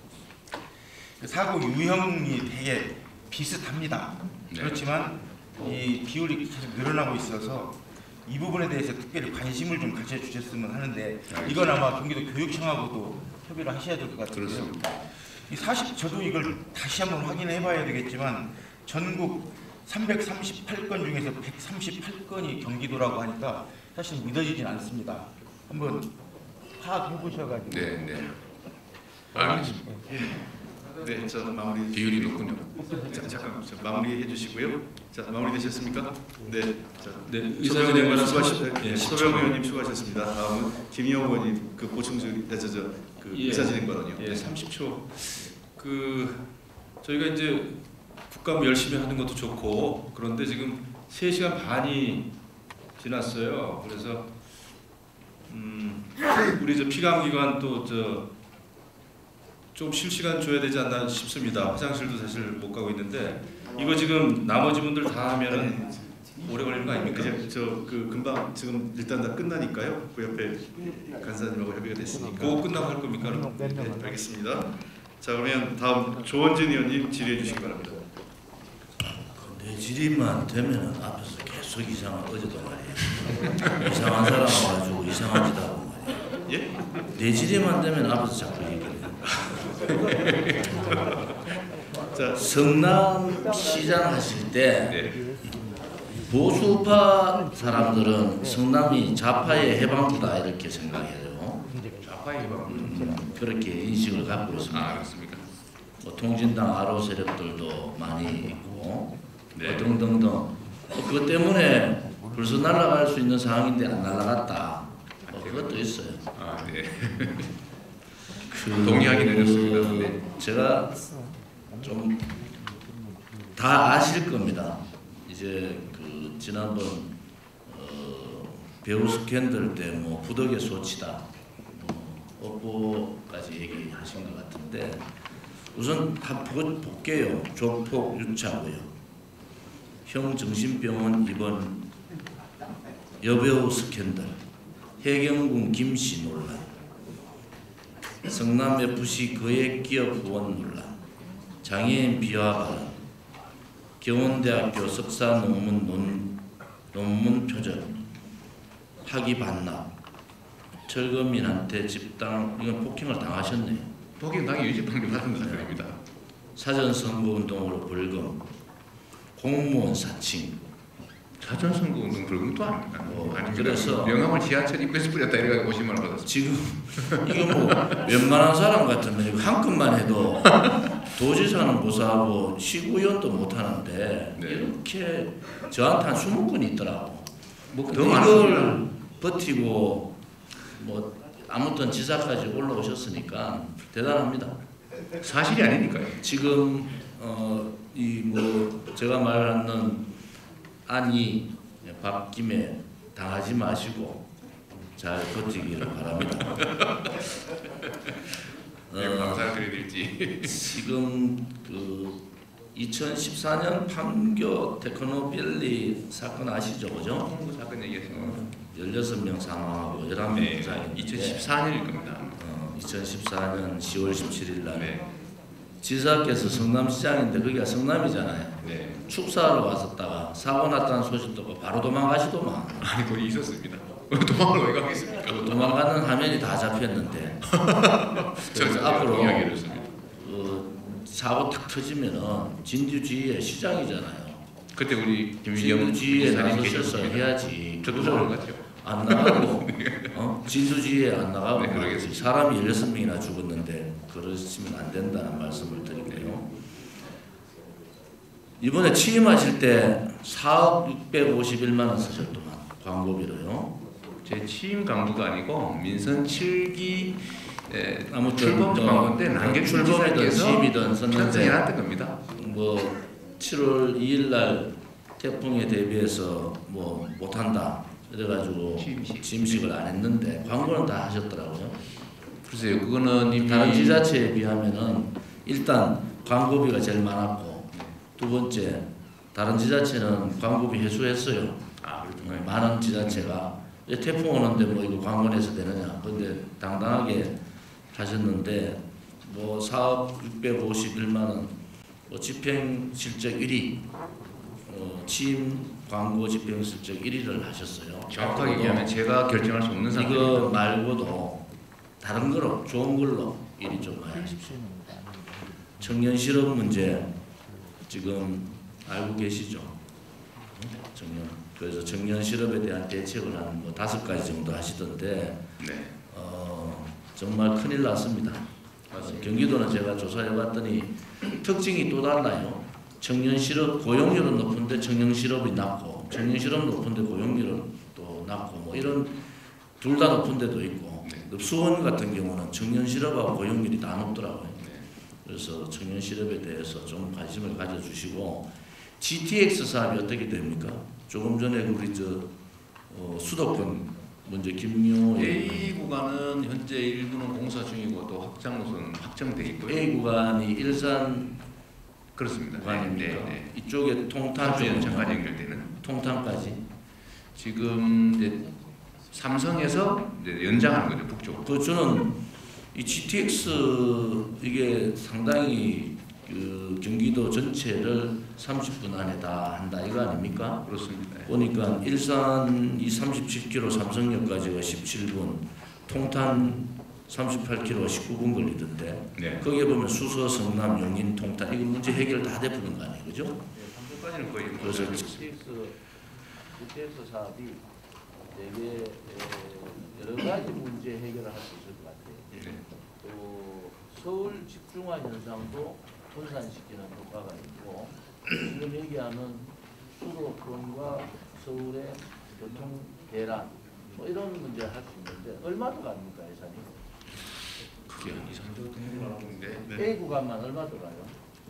그 사고 유형이 되게 비슷합니다. 네. 그렇지만 이 비율이 계속 늘어나고 있어서 이 부분에 대해서 특별히 관심을 좀 가져주셨으면 하는데 이건 아마 경기도 교육청하고도 협의를 하셔야 될 것 같은데요. 그렇습니다. 이 사실 저도 이걸 다시 한번 확인해 봐야 되겠지만 전국 삼백삼십팔 건 중에서 백삼십팔 건이 경기도라고 하니까 사실 믿어지진 않습니다. 한번 파악해 보셔가지고. 네, 네. 알겠습니다. 네, 저 마무리 비율이 높군요. 자, 잠깐 저 마무리해 주시고요. 자 마무리되셨습니까? 네. 자, 네, 소병 의원님 의사진행관은 수고하셨. 예, 소병 의원님 수고하셨습니다. 다음은 김희영 의원님 그 보충질, 저저 그 예, 의사진행관은요. 예, 삼십 초. 그 저희가 이제 국감 열심히 하는 것도 좋고 그런데 지금 세 시간 반이 지났어요. 그래서 음, 우리 저 피감기관 또 저 좀 쉴 시간 줘야 되지 않나 싶습니다. 화장실도 사실 못 가고 있는데 이거 지금 나머지 분들 다 하면은 오래 걸리는 거 아닙니까? 저그 금방 지금 일단 다 끝나니까요. 그 옆에 간사님하고 협의가 됐으니까. 그거 끝나고 할 겁니까? 네, 알겠습니다. 자 그러면 다음 조원진 의원님 질의해 주시기 바랍니다. 내 질의만 되면은 앞에서 계속 이상한 어제도 말이야. 이상한 사람 와가지고 이상한 짓 하고 말이야. 예? 내 질의만 되면 앞에서 자꾸 얘기해. 자, 성남 시장 하실 때 네. 보수파 사람들은 성남이 좌파의 해방구다 이렇게 생각해요. 좌파의 해방구. 음, 그렇게 인식을 갖고 있습니다. 아, 그렇습니까? 뭐 통진당 아로 세력들도 많이 있고 네. 뭐 등등등. 뭐 그것 때문에 벌써 날아갈 수 있는 상황인데 안 날아갔다. 뭐 그것도 있어요. 아, 네. 그, 동의하기는 어렵습니다. 네. 제가 좀 다 아실 겁니다. 이제 그 지난번 어, 배우 스캔들 때 뭐 부덕의 소치다, 뭐 업보까지 얘기하신 것 같은데 우선 다 보, 볼게요. 조폭 유착고요. 형 정신병원 입원, 여배우 스캔들, 해경군 김씨 논란, 성남에프씨 거액 기업 후원 논란, 장애인 비하 발언, 경원대학교 석사 논문 논, 논문 표절, 학위 반납, 철거민한테 집단 이건 폭행을 당하셨네요. 폭행 당해 유죄판결 받은 사람입니다. 사전 선거 운동으로 벌금, 공무원 사칭. 사전 선거 운동 벌금도 아닙니다. 어, 아닙니다. 그래서 명함을 지하철 입구에서 뿌렸다 이래가지고 오십만 원 받았습니다. 지금 이거 뭐 웬만한 사람 같으면 이거 한 건만 해도 도지사는 무사하고 시구위원도 못 하는데 네. 이렇게 저한테 한 스무 건이 있더라고. 뭐 더 이걸 버티고 뭐 아무튼 지사까지 올라오셨으니까 대단합니다. 사실이 아니니까요. 지금 어, 이 뭐 제가 말하는 안이 바뀜에 당하지 마시고 잘 버티기를 바랍니다. 네, 어, 감사드릴지. 지금 그 이천십사 년 판교 테크노밸리 사건 아시죠, 그죠? 그 사건 얘기해서 열여섯 명 사망하고 열한 명 네, 부상했는데 이천십사 년일 겁니다. 어, 이천십사 년 시월 십칠일 날 네. 지사께서 성남시장인데 거기가 성남이잖아요. 네. 축사하러 왔었다가 사고 났다는 소식 듣고 바로 도망가시더만. 아니 거기 있었습니다. 도망을 왜 가겠습니까? 그 도망가는 화면이 다 잡혔는데. 그래서 저 앞으로 이야기를 했습니다. 그 사고 탁 터지면은 진주지휘의 시장이잖아요. 그때 우리 김민경 진주지휘에 기사님 나서셔서 계셨습니다. 해야지. 저도 그걸 그걸 같아요. 안 나가고 어? 진주지휘에 안 나가고 네, 그러겠습니다. 사람이 열여섯 명이나 죽었는데 그러시면 안 된다는 말씀을 드리고요. 이번에 취임하실 때 사억 육백오십일만 원 쓰셨더만 광고비로요. 제 취임 광고가 아니고 민선 칠 기 에, 아무튼 출범 광고인데 남경 출범이든 취임이든 썼는데 편성해놨던 겁니다. 뭐 칠월 이일 날 태풍에 대비해서 뭐 못한다 이래가지고 취임식. 취임식을 안 했는데 광고는 다 하셨더라고요. 글쎄요, 그거는 이미 다른 지자체에 비하면은 일단 광고비가 제일 많았고 두 번째 다른 지자체는 광고비 회수했어요. 아, 그렇군요. 많은 지자체가 태풍 오는데 뭐 이거 광고 내서 되느냐. 근데 당당하게 하셨는데 뭐 사억 육백오십일만 원, 뭐 집행 실적 일 위, 어, 취임 광고 집행 실적 일 위를 하셨어요. 정확하게 얘기하면 제가 결정할 수 없는 상황. 이거 말고도 다른 거로 좋은 걸로 일 위 좀 많이 하십시오. 청년 실업 문제 지금 알고 계시죠? 청년. 그래서 청년 실업에 대한 대책을 한 뭐 다섯 가지 정도 하시던데 네. 어, 정말 큰일 났습니다. 경기도는 제가 조사해봤더니 특징이 또 달라요. 청년 실업 고용률은 높은데 청년 실업이 낮고 청년 실업 높은데 고용률은 또 낮고 뭐 이런 둘 다 높은 데도 있고 수원 같은 경우는 청년 실업하고 고용률이 다 높더라고요. 그래서 청년 실업에 대해서 좀 관심을 가져주시고 지티엑스 사업이 어떻게 됩니까? 조금 전에 우리 저 어, 수도권 먼저 김묘 A 구간은 현재 일부는 공사 중이고 또 확장 노선 확정돼 있고요. A 구간이 일산 그렇습니다. 구간입니까? 네, 네. 이쪽에 통탄 쪽 연장까지 연결되는 통탄까지 지금 이제 삼성에서 이제 연장하는 거죠 북쪽. 그 저는 이 지티엑스 이게 상당히 그 경기도 전체를 삼십 분 안에 다 한다 이거 아닙니까? 그렇습니다. 보니까 일산 이 삼십칠 킬로미터 삼성역까지가 십칠 분, 통탄 삼십팔 킬로미터 십구 분 걸리던데 네. 거기에 보면 수서, 성남, 용인, 통탄 이거 문제 해결 다 돼버린 거 아니에요, 그죠? 삼성까지는 거의 그래서 지티엑스 지티엑스 사업이 되게 여러 가지 문제 해결을 할 수 있을 것 같아요. 네. 또 서울 집중화 현상도 분산시키는 효과가 있고 지금 얘기하는 수도권과 서울의 교통 대란 뭐 이런 문제를 할 수 있는데 얼마 더 갑니까 예산이? 그게 한 이, 삼조 되는 거 같은데 A 구간만 얼마 더 가요?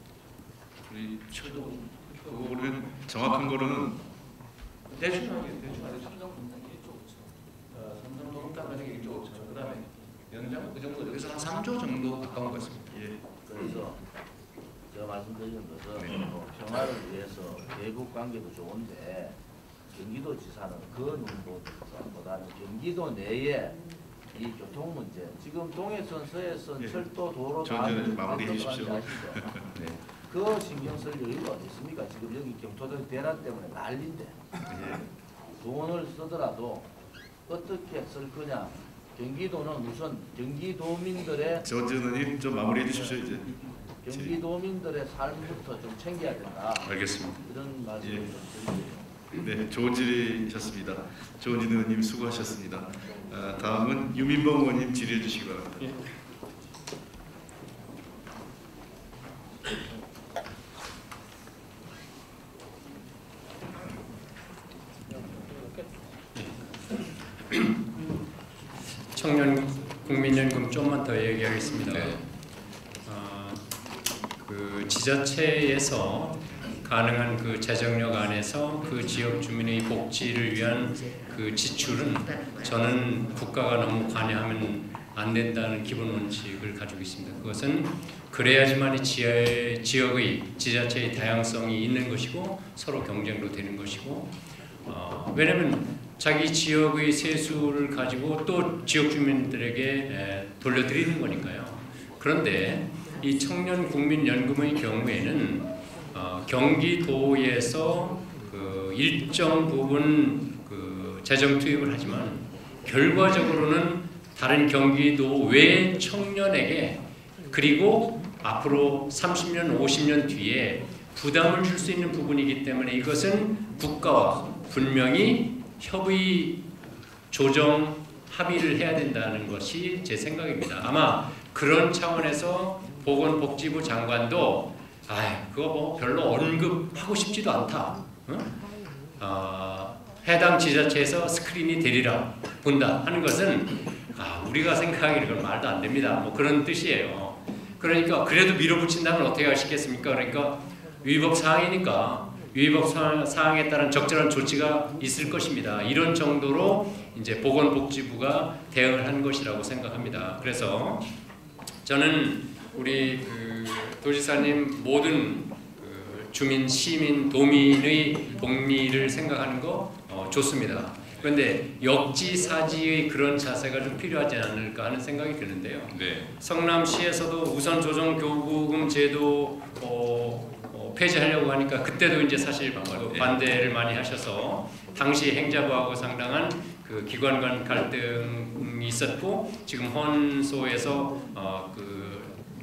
우리 저도 그거는 정확한 거로는 대충 하게 대충 하게 삼성 분당이 일조 오천, 삼성 동탄 가정이 일조 오천, 그다음에 연장 그 정도 그래서 한 삼조 정도 가까운 것 같습니다. 예. 그래서 제가 말씀드리는 것은 네. 뭐 평화를 위해서 대국 관계도 좋은데 경기도 지사는 그 눈보다는 경기도 내에 이 교통 문제 지금 동해선, 서해선, 예. 철도, 도로 저 이제 마무리해 주십시오. 네. 그 신경 쓸 여유가 어디 있습니까? 지금 여기 경토도 대란 때문에 난리인데 예. 돈을 쓰더라도 어떻게 쓸 거냐? 경기도는 우선 경기도민들의 저 의원님 좀 마무리해 주십시오 이제. 경기도민들의 삶부터 좀 챙겨야 된다. 알겠습니다. 이런 말씀을 예. 좀 드립니다. 네, 좋은 질의셨습니다. 조은진 의원님 수고하셨습니다. 아, 다음은 유민범 의원님 질의해 주시기 바랍니다. 예. 청년 국민연금 좀만 더 얘기하겠습니다. 네. 어, 그 지자체에서 가능한 그 재정력 안에서 그 지역 주민의 복지를 위한 그 지출은 저는 국가가 너무 관여하면 안 된다는 기본 원칙을 가지고 있습니다. 그것은 그래야지만 이 지하, 지역의 지자체의 다양성이 있는 것이고 서로 경쟁도 되는 것이고 어, 왜냐하면 자기 지역의 세수를 가지고 또 지역 주민들에게 에, 돌려드리는 거니까요. 그런데 이 청년 국민연금의 경우에는 어, 경기도에서 그 일정 부분 그 재정 투입을 하지만 결과적으로는 다른 경기도 외 청년에게 그리고 앞으로 삼십 년, 오십 년 뒤에 부담을 줄 수 있는 부분이기 때문에 이것은 국가와 분명히 협의, 조정, 합의를 해야 된다는 것이 제 생각입니다. 아마 그런 차원에서 보건복지부 장관도 아, 그거 뭐 별로 언급하고 싶지도 않다. 어? 어, 해당 지자체에서 스크린이 되리라 본다 하는 것은 아, 우리가 생각하기는 그건 말도 안 됩니다. 뭐 그런 뜻이에요. 그러니까 그래도 밀어붙인다면 어떻게 하시겠습니까? 그러니까 위법 사항이니까 위법 사항에 따른 적절한 조치가 있을 것입니다. 이런 정도로 이제 보건복지부가 대응을 한 것이라고 생각합니다. 그래서 저는 우리 그 도지사님 모든 그 주민, 시민, 도민의 복리를 생각하는 거 어, 좋습니다. 그런데 역지사지의 그런 자세가 좀 필요하지 않을까 하는 생각이 드는데요. 네. 성남시에서도 우선 조정 교부금 제도 어, 어, 폐지하려고 하니까 그때도 이제 사실 반대를 많이 하셔서 당시 행자부하고 상당한 그 기관 간 갈등이 있었고 지금 헌소에서 어, 그,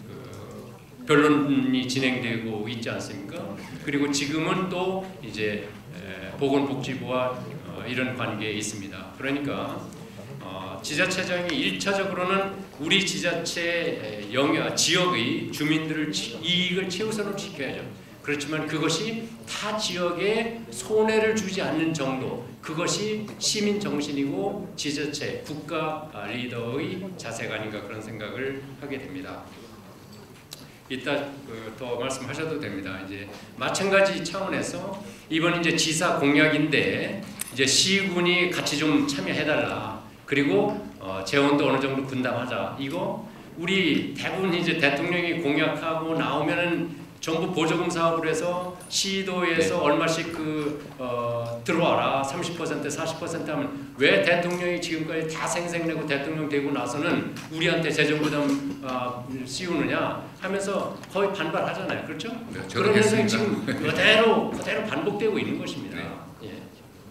그 변론이 진행되고 있지 않습니까? 그리고 지금은 또 이제 에, 보건복지부와 어, 이런 관계에 있습니다. 그러니까 어, 지자체장이 일차적으로는 우리 지자체 영역 지역의 주민들을 이익을 최우선으로 지켜야죠. 그렇지만 그것이 타 지역에 손해를 주지 않는 정도, 그것이 시민 정신이고 지자체, 국가 리더의 자세가 아닌가 그런 생각을 하게 됩니다. 이따 그 더 말씀하셔도 됩니다. 이제 마찬가지 차원에서 이번 이제 지사 공약인데 이제 시군이 같이 좀 참여해달라. 그리고 어, 재원도 어느 정도 분담하자. 이거 우리 대부분 이제 대통령이 공약하고 나오면은 정부 보조금 사업을 해서 시도에서 네. 얼마씩 그 어, 들어와라 삼십 퍼센트 사십 퍼센트 하면 왜 대통령이 지금까지 다 생색내고 대통령 되고 나서는 우리한테 재정 부담 어, 씌우느냐 하면서 거의 반발하잖아요. 그렇죠? 네, 그런 현상이 지금 그대로 그대로 반복되고 있는 것입니다. 네. 예.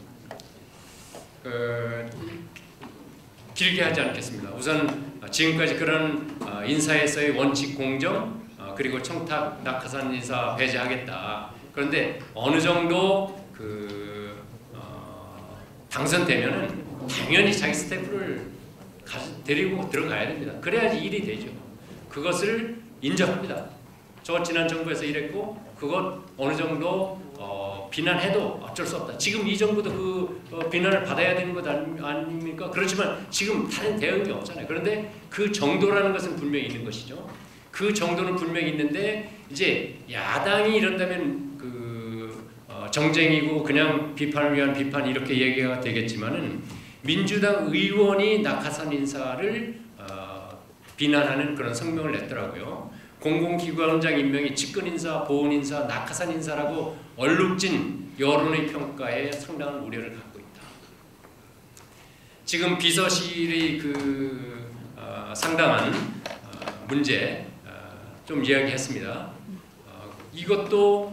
그, 길게 하지 않겠습니다. 우선 지금까지 그런 어, 인사에서의 원칙 공정 그리고 청탁 낙하산 인사 배제하겠다. 그런데 어느 정도 그 어, 당선되면은 당연히 자기 스태프를 가, 데리고 들어가야 됩니다. 그래야지 일이 되죠. 그것을 인정합니다. 저 지난 정부에서 이랬고 그것 어느 정도 어, 비난해도 어쩔 수 없다. 지금 이 정부도 그 어, 비난을 받아야 되는 것 아닙니까? 그렇지만 지금 다른 대응이 없잖아요. 그런데 그 정도라는 것은 분명히 있는 것이죠. 그 정도는 분명히 있는데 이제 야당이 이런다면 그 어, 정쟁이고 그냥 비판을 위한 비판 이렇게 얘기가 되겠지만은 민주당 의원이 낙하산 인사를 어, 비난하는 그런 성명을 냈더라고요. 공공기관장 임명이 직권 인사, 보훈 인사, 낙하산 인사라고 얼룩진 여론의 평가에 상당한 우려를 갖고 있다. 지금 비서실이 그 어, 상당한 어, 문제 좀 이야기했습니다. 어, 이것도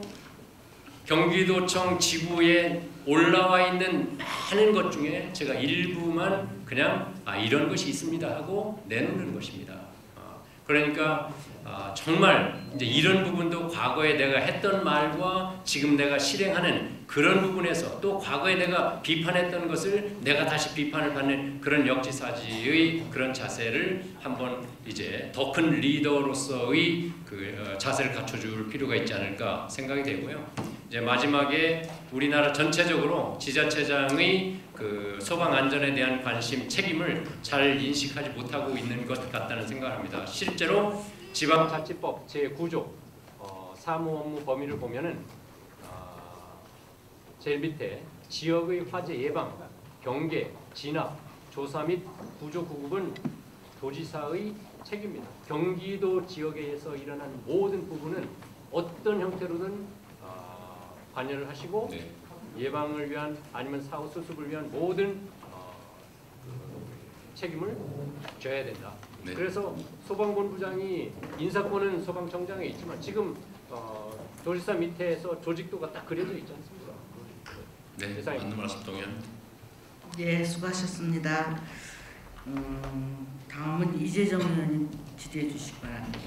경기도청 지부에 올라와 있는 많은 것 중에 제가 일부만 그냥 아 이런 것이 있습니다 하고 내놓는 것입니다. 어, 그러니까 어, 정말 이제 이런 부분도 과거에 내가 했던 말과 지금 내가 실행하는 그런 부분에서 또 과거에 내가 비판했던 것을 내가 다시 비판을 받는 그런 역지사지의 그런 자세를 한번 이제 더 큰 리더로서의 그 어, 자세를 갖춰줄 필요가 있지 않을까 생각이 되고요. 이제 마지막에 우리나라 전체적으로 지자체장의 그 소방 안전에 대한 관심, 책임을 잘 인식하지 못하고 있는 것 같다는 생각을 합니다. 실제로 지방자치법 제구 조 어, 사무 업무 범위를 보면은 어, 제일 밑에 지역의 화재 예방, 경계, 진압, 조사 및 구조 구급은 도지사의 책임입니다. 경기도 지역에서 일어난 모든 부분은 어떤 형태로든 어, 관여를 하시고 네. 예방을 위한 아니면 사후 수습을 위한 모든 어, 그 책임을 져야 된다. 네. 그래서 소방본부장이 인사권은 소방청장에 있지만 지금 어, 도지사 밑에서 조직도가 딱 그려져 있지 않습니까? 네, 맞는 말씀 동의합니다. 네, 수고하셨습니다. 음, 다음은 이재정 의원님 질의해 주시기 바랍니다.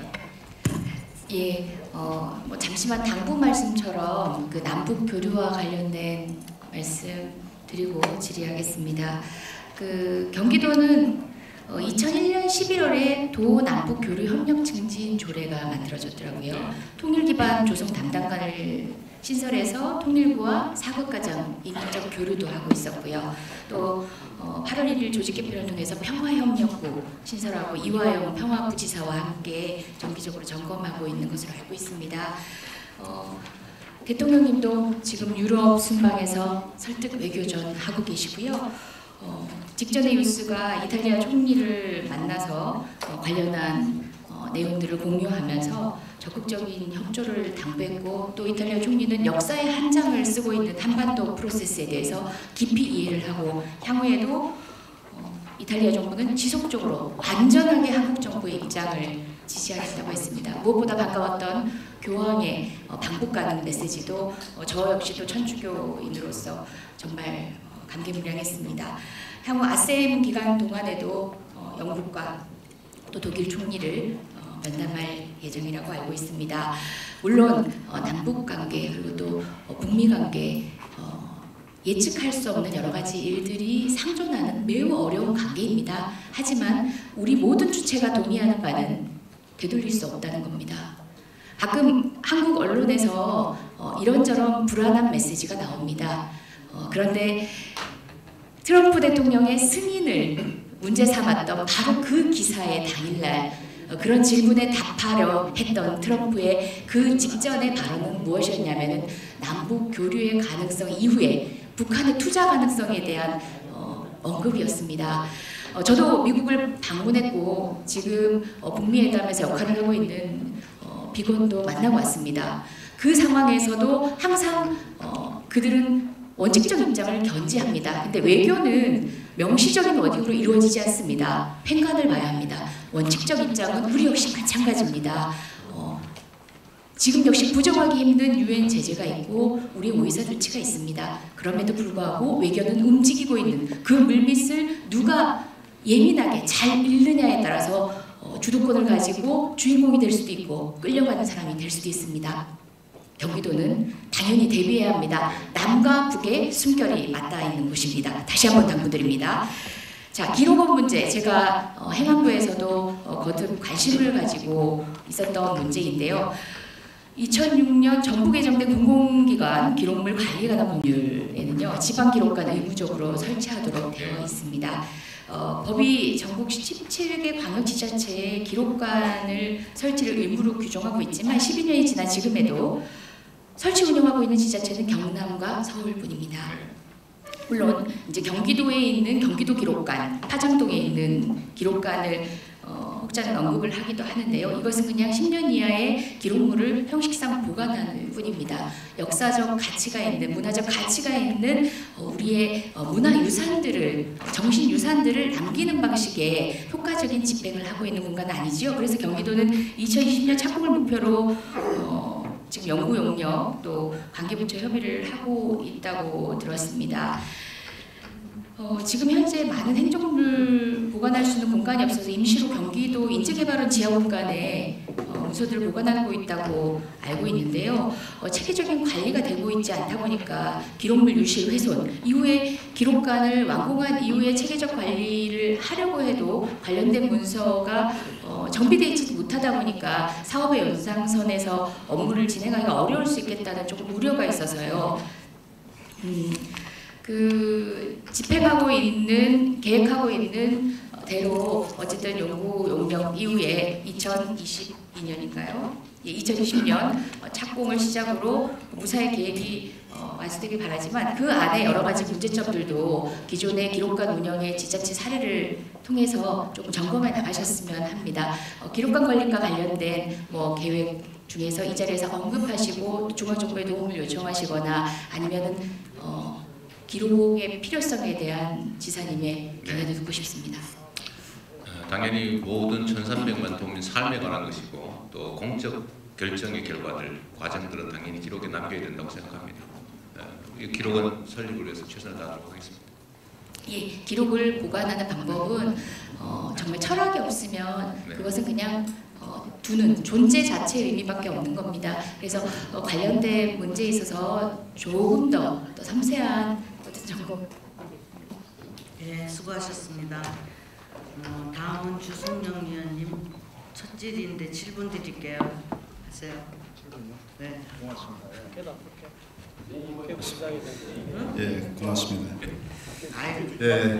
예, 어, 뭐 잠시만 당부 말씀처럼 그 남북 교류와 관련된 말씀 드리고 질의하겠습니다. 그 경기도는 어, 이천일 년 십일월에 도 남북 교류 협력 증진 조례가 만들어졌더라고요. 통일 기반 조성 담당관을 신설해서 통일부와 사국가정 인적 교류도 하고 있었고요. 또 어, 팔월 일일 조직 개편을 통해서 평화협력부 신설하고 이화영 평화부지사와 함께 정기적으로 점검하고 있는 것으로 알고 있습니다. 어, 대통령님도 지금 유럽 순방에서 설득 외교전 하고 계시고요. 어, 직전에 뉴스가 이탈리아 총리를 만나서 어, 관련한 어, 내용들을 공유하면서 적극적인 협조를 당부했고 또 이탈리아 총리는 역사의 한 장을 쓰고 있는 한반도 프로세스에 대해서 깊이 이해를 하고 향후에도 어, 이탈리아 정부는 지속적으로 완전하게 한국 정부의 입장을 지지하겠다고 했습니다. 무엇보다 반가웠던 교황의 어, 방북 가능 메시지도 어, 저 역시도 천주교인으로서 정말 감개무량했습니다. 향후 아셈 기간 동안에도 어, 영국과 또 독일 총리를 어, 면담할 예정이라고 알고 있습니다. 물론 어, 남북 관계 그리고 또 어, 북미 관계 어, 예측할 수 없는 여러 가지 일들이 상존하는 매우 어려운 관계입니다. 하지만 우리 모든 주체가 동의하는 바는 되돌릴 수 없다는 겁니다. 가끔 한국 언론에서 어, 이런저런 불안한 메시지가 나옵니다. 어, 그런데 트럼프 대통령의 승인을 문제 삼았던 바로 그 기사의 당일날 어, 그런 질문에 답하려 했던 트럼프의 그 직전의 발언은 무엇이었냐면은 남북 교류의 가능성 이후에 북한의 투자 가능성에 대한 어, 언급이었습니다. 어, 저도 미국을 방문했고 지금 어, 북미 회담에서 역할을 하고 있는 어, 비건도 만나고 왔습니다. 그 상황에서도 항상 어, 그들은 원칙적 입장을 견지합니다. 근데 외교는 명시적인 워딩으로 이루어지지 않습니다. 횡간을 봐야 합니다. 원칙적 입장은 우리 역시 마찬가지입니다. 어, 지금 역시 부정하기 힘든 유엔 제재가 있고 우리 오이사 조치가 있습니다. 그럼에도 불구하고 외교는 움직이고 있는 그 물밑을 누가 예민하게 잘 읽느냐에 따라서 어, 주도권을 가지고 주인공이 될 수도 있고 끌려가는 사람이 될 수도 있습니다. 경기도는 당연히 대비해야 합니다. 남과 북의 숨결이 맞닿아 있는 곳입니다. 다시 한번 당부드립니다. 자, 기록원 문제, 제가 어, 행안부에서도 어, 거듭 관심을 가지고 있었던 문제인데요. 이천육 년 정부 개정된 공공기관 기록물 관리관한 법률에는요, 지방기록관 의무적으로 설치하도록 되어 있습니다. 어, 법이 전국 십칠 개 광역지자체에 기록관을 설치를 의무로 규정하고 있지만 십이 년이 지난 지금에도 설치 운영하고 있는 지자체는 경남과 서울뿐입니다. 물론 이제 경기도에 있는 경기도 기록관, 파장동에 있는 기록관을 어, 혹자는 언급을 하기도 하는데요. 이것은 그냥 십 년 이하의 기록물을 형식상 보관하는 뿐입니다. 역사적 가치가 있는, 문화적 가치가 있는 어, 우리의 어, 문화유산들을, 정신유산들을 남기는 방식의 효과적인 집행을 하고 있는 공간은 아니지요. 그래서 경기도는 이천이십 년 착공을 목표로 어, 지금 연구 용역 또 관계부처 협의를 하고 있다고 들었습니다. 어, 지금 현재 많은 행정물을 보관할 수 있는 공간이 없어서 임시로 경기도 인재개발원 지하공간에 어, 문서들을 보관하고 있다고 알고 있는데요. 어, 체계적인 관리가 되고 있지 않다 보니까 기록물 유실 훼손, 이후에 기록관을 완공한 이후에 체계적 관리를 하려고 해도 관련된 문서가 어, 정비되어 있지 못하다 보니까 사업의 연장선에서 업무를 진행하기가 어려울 수 있겠다는 조금 우려가 있어서요. 음, 그 집행하고 있는, 계획하고 있는 대로 어쨌든 연구 용역 이후에 이천이십이 년인가요? 예, 이천이십 년 착공을 시작으로 무사히 계획이 어, 완수되길 바라지만 그 안에 여러 가지 문제점들도 기존의 기록관 운영의 지자체 사례를 통해서 조금 점검해 나가셨으면 합니다. 어, 기록관 관리과 관련된 뭐 계획 중에서 이 자리에서 언급하시고 중앙정부에 도움을 요청하시거나 아니면은 어, 기록의 필요성에 대한 지사님의 견해도 듣고 싶습니다. 당연히 모든 천삼백만 도민 삶에 관한 것이고 또 공적 결정의 결과들, 과정들은 당연히 기록에 남겨야 된다고 생각합니다. 이 기록은 설립을 위해서 최선을 다하도록 하겠습니다. 예, 기록을 보관하는 방법은 어, 정말 철학이 없으면 네. 그것은 그냥 어, 두는 존재 자체의 의미밖에 없는 겁니다. 그래서 어, 관련된 문제에 있어서 조금 더, 더 섬세한 어떤 점검. 예, 수고하셨습니다. 어, 다음은 주승영 위원님 첫 질인데 칠 분 드릴게요. 하세요. 네. 고맙습니다. 예, 고맙습니다. 예,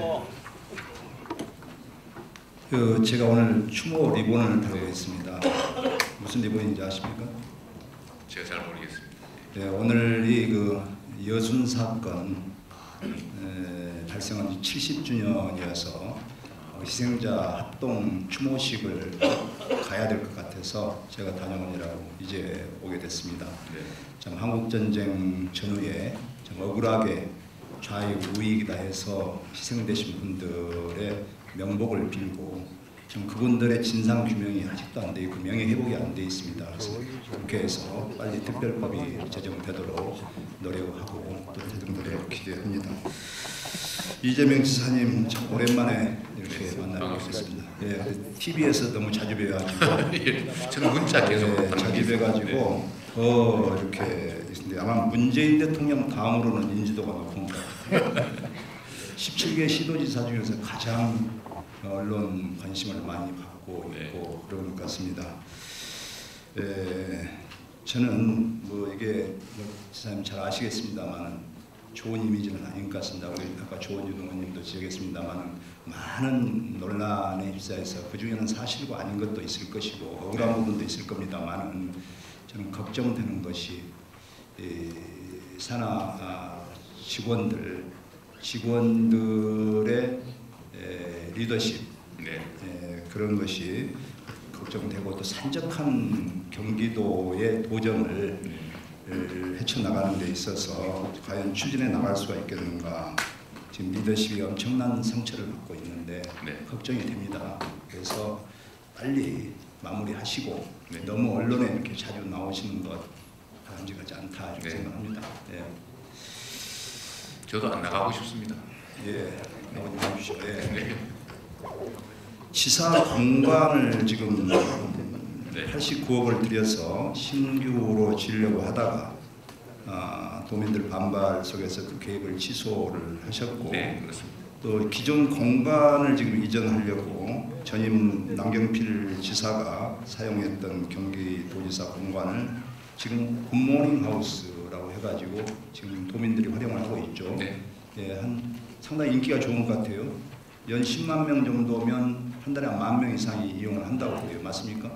그 제가 오늘 추모 리본을 달고 있습니다. 무슨 리본인지 아십니까? 제가 잘 모르겠습니다. 예, 오늘이 그 여순 사건 에, 발생한 지 칠십 주년이어서 희생자 합동 추모식을 가야 될 것 같아서 제가 다녀오느라고 이제 오게 됐습니다. 네. 참 한국전쟁 전후에 참 억울하게 좌우익이다 해서 희생되신 분들의 명복을 빌고 좀 그분들의 진상 규명이 아직도 안 돼 있고 명예 회복이 안 돼 있습니다. 그래서 국회에서 빨리 특별법이 제정되도록 노력하고 또 제정되도록 기대합니다. 이재명 지사님 참 오랜만에 이렇게 만나게 됐습니다. 예, 티비에서 너무 자주 뵈가지고 예, 저는 문자 계속 예, 자주 뵈가지고 더 이렇게 있는데 아마 문재인 대통령 다음으로는 인지도가 높은 것 같아요. 십칠 개 시도지사 중에서 가장 언론 관심을 많이 받고 있고 그런 것 같습니다. 예, 저는 뭐 이게 뭐 지사님 잘 아시겠습니다만 좋은 이미지는 아닌 것 같습니다. 우리 아까 조원준 의원님도 지적했습니다만 많은 논란에 휩싸여서 그 중에는 사실과 아닌 것도 있을 것이고 억울한 부분도 있을 겁니다만 저는 걱정되는 것이 이 산하 직원들 직원들의 에, 리더십 네. 에, 그런 것이 걱정되고 또 산적한 경기도의 도정을 헤쳐나가는 데 있어서 과연 추진해 나갈 수가 있겠는가. 지금 리더십이 엄청난 상처를 받고 있는데 네. 걱정이 됩니다. 그래서 빨리 마무리하시고 네. 너무 언론에 이렇게 자주 나오시는 것 바람직하지 않다 이렇게 네. 생각합니다. 예. 저도 안 나가고 싶습니다. 예, 나오지 마십시오. 예. 네. 시사 공간을 지금 네. 팔십구억을 들여서 신규로 지으려고 하다가 아, 도민들 반발 속에서 그 계획을 취소를 하셨고 네, 그렇습니다. 또 기존 공간을 지금 이전하려고 전임 남경필 지사가 사용했던 경기도지사 공간을 지금 굿모닝 하우스라고 해가지고 지금 도민들이 활용을 하고 있죠. 네. 예, 한 상당히 인기가 좋은 것 같아요. 연 십만 명 정도면 한 달에 한 만 명 이상이 이용을 한다고 해요. 맞습니까?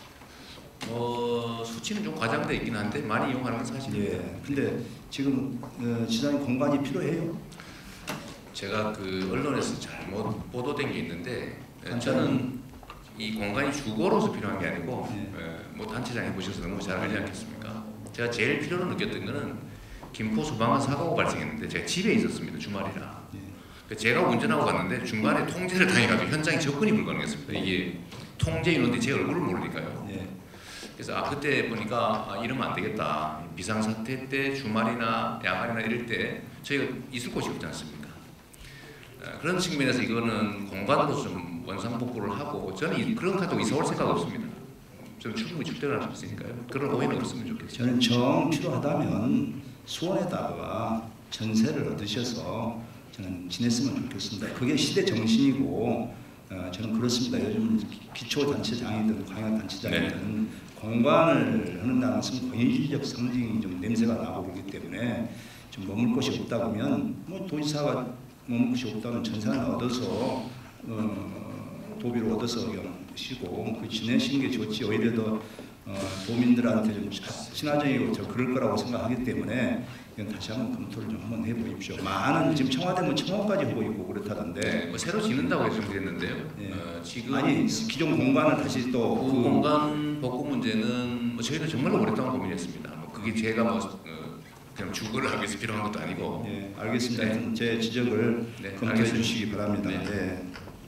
어, 수치는 좀 과장돼 있긴 한데 많이 이용하는 건 사실입니다. 예. 근데 지금 어, 지사님 공간이 필요해요? 제가 그 언론에서 잘못 보도된 게 있는데 에, 저는 이 공간이 주거로서 필요한 게 아니고 예. 에, 뭐 단체장 해보셔서 너무 잘 알지 않겠습니까? 제가 제일 필요로 느꼈던 거는 김포 소방관 사고가 발생했는데 제가 집에 있었습니다. 주말이라. 예. 제가 운전하고 갔는데 중간에 통제를 당해가지고 현장에 접근이 불가능했습니다. 이게 통제 인원들이 제 얼굴을 모르니까요. 예. 그래서 아 그때 보니까 아, 이러면 안 되겠다. 비상사태 때 주말이나 야간이나 이럴 때 저희가 있을 곳이 없지 않습니까? 아, 그런 측면에서 이거는 공간으로 좀 원상복구를 하고 저는 이, 그런 가지고 이사 올 생각 없습니다. 저는 충분히 출퇴근할 수 있으니까요. 그런 오해는 없으면 좋겠죠. 저는 정 필요하다면 수원에다가 전세를 얻으셔서 저는 지냈으면 좋겠습니다. 그게 시대 정신이고 어, 저는 그렇습니다. 요즘 기초단체장이든 광역단체장이든 네. 공간을 하는다는 것은 권위주의적 상징이 좀 냄새가 나고 그러기 때문에 좀 머물 곳이 없다 보면 뭐 도지사가 머물 곳이 없다면 전세를 얻어서 어, 도비를 얻어서 그냥 쉬고 그 지내시는 게 좋지 오히려 더 어, 도민들한테 좀 친화적이고 저 그럴 거라고 생각하기 때문에 이건 다시 한번 검토를 좀 한번 해보십시오. 많은 지금 청와대면 청원까지 하고 있고 그렇다던데. 네, 뭐 새로 짓는다고 말씀드렸는데요. 네. 어, 지금 아니 기존 공간을 다시 또 그 그 공간 복구 문제는 뭐 저희도 정말로 오랫동안 고민했습니다. 뭐 그게 제가 뭐 어, 그냥 주거를 하기 위해서 필요한 것도 아니고. 네, 알겠습니다. 하여튼 제 지적을 네, 검토해 알겠습니다. 주시기 바랍니다. 네. 네.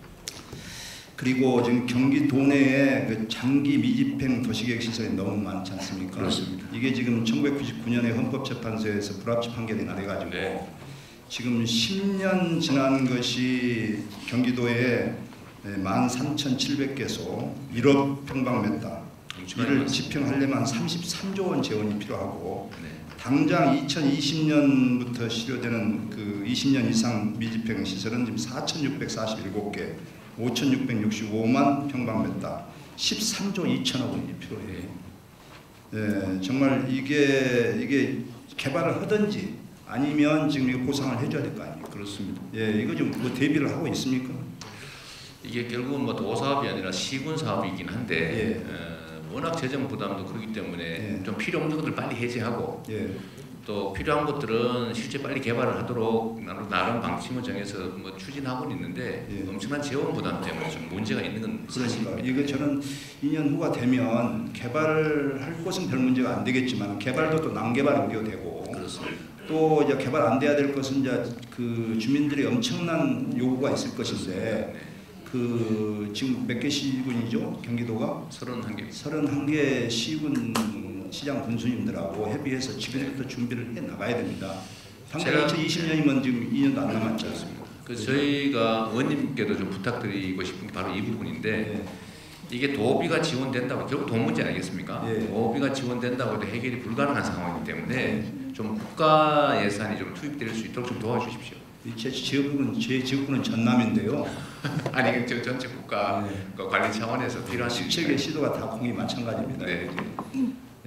그리고 지금 경기도 내에 그 장기 미집행 도시계획 시설이 너무 많지 않습니까? 그렇습니다. 이게 지금 천구백구십구 년에 헌법재판소에서 불합치 판결이 나래가지고 네. 지금 십 년 지난 것이 경기도에 만 삼천칠백 개소 일억 평방미터 이를 집행하려면 삼십삼조 원 재원이 필요하고 네. 당장 이천이십 년부터 실효되는 그 이십 년 이상 미집행 시설은 지금 사천육백사십칠 개 오천육백육십오만 평방미터 십삼조 이천억 원이 필요해요. 예, 정말 이게 이게 개발을 하든지 아니면 지금 이거 보상을 해줘야 될 거 아니에요. 그렇습니다. 예, 이거 좀 뭐 대비를 하고 있습니까? 이게 결국은 뭐 도 사업이 아니라 시군 사업이긴 한데 예. 어, 워낙 재정 부담도 크기 때문에 예. 좀 필요 없는 것들 빨리 해제하고 예. 또 필요한 것들은 실제 빨리 개발을 하도록 나름, 나름 방침을 정해서 뭐 추진하고는 있는데 예. 엄청난 재원 부담 때문에 좀 문제가 있는 건 그러니까 사실입니다. 이거 저는 이 년 후가 되면 개발할 곳은 별 문제가 안 되겠지만 개발도 또 난개발 우려되고 그렇습니다. 또 이제 개발 안 돼야 될 것은 이제 그 주민들의 엄청난 요구가 있을 것인데 그 지금 몇 개 시군이죠? 경기도가 서른한 개. 서른한 개 시군 시장 군수님들하고 협의해서 지금부터 준비를 해 나가야 됩니다. 당장 이천이십 년이면 지금 이 년도 안 남았지 않습니까? 그 저희가 의원님께도 좀 부탁드리고 싶은 게 바로 이 부분인데 예. 이게 도비가 지원된다고 결국 돈 문제 아니겠습니까? 예. 도비가 지원된다고 해도 해결이 불가능한 상황이기 때문에 좀 국가 예산이 좀 투입될 수 있도록 좀 도와주십시오. 제 지역구는 제 지역구는 전남인데요. 아니 저 전체 국가 네. 그 관리 차원에서 필요한 십칠 개 시도가 다 공이 마찬가지입니다. 네. 예,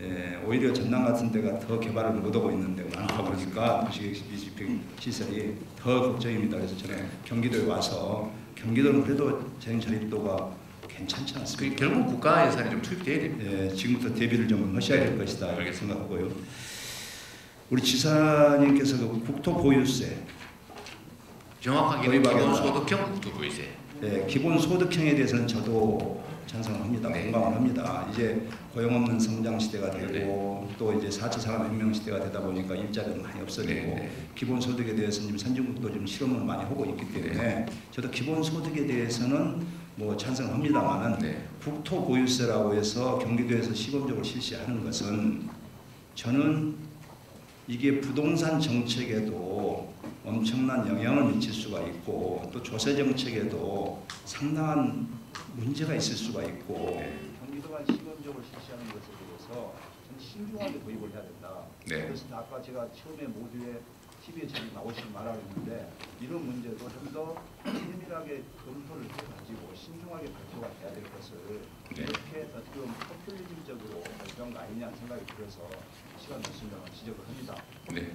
오히려 전남 같은 데가 더 개발을 못하고 있는 데가 많다 보니까 도시계획 시설이 더 걱정입니다. 그래서 저는 경기도에 와서 경기도는 그래도 재정 자립도가 괜찮지 않습니까? 결국 국가 예산이 좀 투입돼야 됩니다. 예, 지금부터 대비를 좀 하셔야 될 것이다 이렇게 생각하고요. 우리 지사님께서 그 국토보유세 정확하게는 기본소득형 국토보유세. 네, 기본소득형에 대해서는 저도 찬성합니다. 네. 공감을 합니다. 이제 고용 없는 성장 시대가 되고 네. 또 이제 사 차 산업혁명 시대가 되다 보니까 일자리가 많이 없어지고 네. 기본소득에 대해서는 지금 선진국도 좀 실험을 많이 하고 있기 때문에 저도 기본소득에 대해서는 뭐 찬성합니다만은 네. 국토보유세라고 해서 경기도에서 시범적으로 실시하는 것은 저는 이게 부동산 정책에도 엄청난 영향을 미칠 수가 있고 또 조세 정책에도 상당한 문제가 있을 수가 있고 경기도가 시범적으로 실시하는 것에 대해서 저는 신중하게 도입을 해야 된다. 네. 그래서 아까 제가 처음에 모두에 티비에 저기 나오시면 말하고 있는데 이런 문제도 좀 더 세밀하게 검토를 해가지고 신중하게 발표가 돼야 될 것을 네. 이렇게 어떻게 보면 포퓰리즘적으로 발표한 거 아니냐는 생각이 들어서 시간 됐습니다만 지적을 합니다. 네.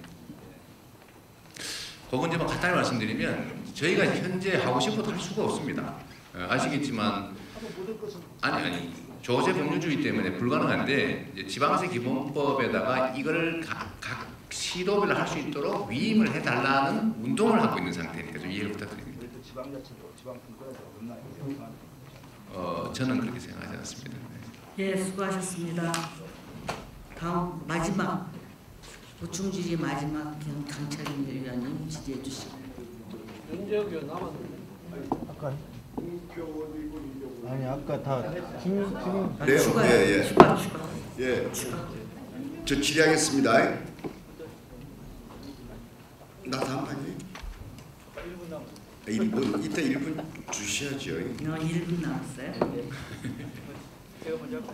그건 이제 뭐 간단히 말씀드리면 저희가 현재 하고 싶어도 할 수가 없습니다. 어, 아시겠지만 아니 아니 조세 법률주의 때문에 불가능한데 이제 지방세 기본법에다가 이걸 각, 각 시도별로 할 수 있도록 위임을 해달라는 운동을 하고 있는 상태니까 좀 이해를 부탁드립니다. 지방자치도 지방 분권에서 없나요? 어 저는 그렇게 생각하지 않습니다. 예, 수고하셨습니다. 다음 마지막 보충 질의 마지막 강창일 위원님 질의해 주시고. 윤재혁 의원 남았는데. 아까 아니 아까 다 지금 지금 그래요? 추가요. 예, 예. 추가 추가. 예. 저 질의하겠습니다. 나 다음 판이 일 분 이따 일 분 주셔야죠. 어, 일 분 남았어요. 제가 먼저 할까요?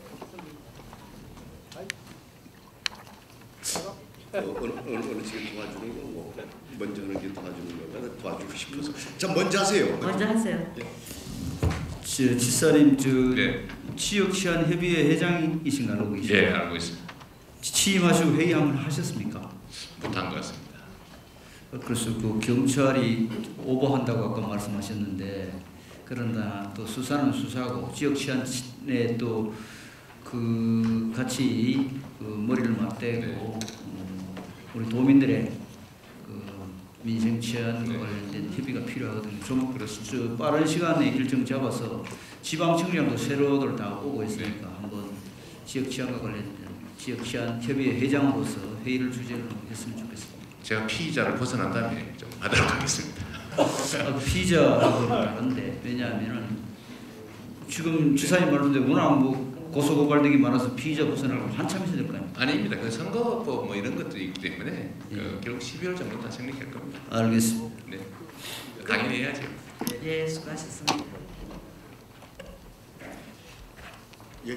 어, 어느, 어느, 어느 쪽에 도와주는 거고 먼저 어느 게 도와주는 거가 도와주고 싶어서 자 먼저 하세요. 먼저 하세요. 예. 지, 지사님 저 네. 지역치안협의회 회장이신가 알고 계시죠? 예, 알고 있습니다. 취임하시고 회의 한번 하셨습니까? 못한 것 같습니다. 그래서 그 경찰이 오버한다고 아까 말씀하셨는데 그러나 또 수사는 수사고 지역치안에 또 그 같이 그 머리를 맞대고 네. 음, 우리 도민들의 그 민생치안 네. 관련된 협의가 필요하거든요. 좀 저 빠른 시간에 일정 잡아서 지방청량도 새로들 다 오고 있으니까 네. 한번 지역치안과 관련된 지역치안협의회 회장으로서 회의를 주재를 했으면 좋겠습니다. 제가 피의자를 벗어난 다음에 좀 하도록 하겠습니다. 아, 피의자라고는 다른데 왜냐하면은 지금 지사님 말씀대로 워낙 뭐 고소고발등이 많아서 피의자 벗어나고 한참 있어야 될 거 아닙니까? 아닙니다. 그 선거법 뭐 이런 것들이 있기 때문에 그 결국 십이월 정도 다 성립할 겁니다. 알겠습니다. 네, 강인해야죠. 예, 수고하셨습니다. 얘기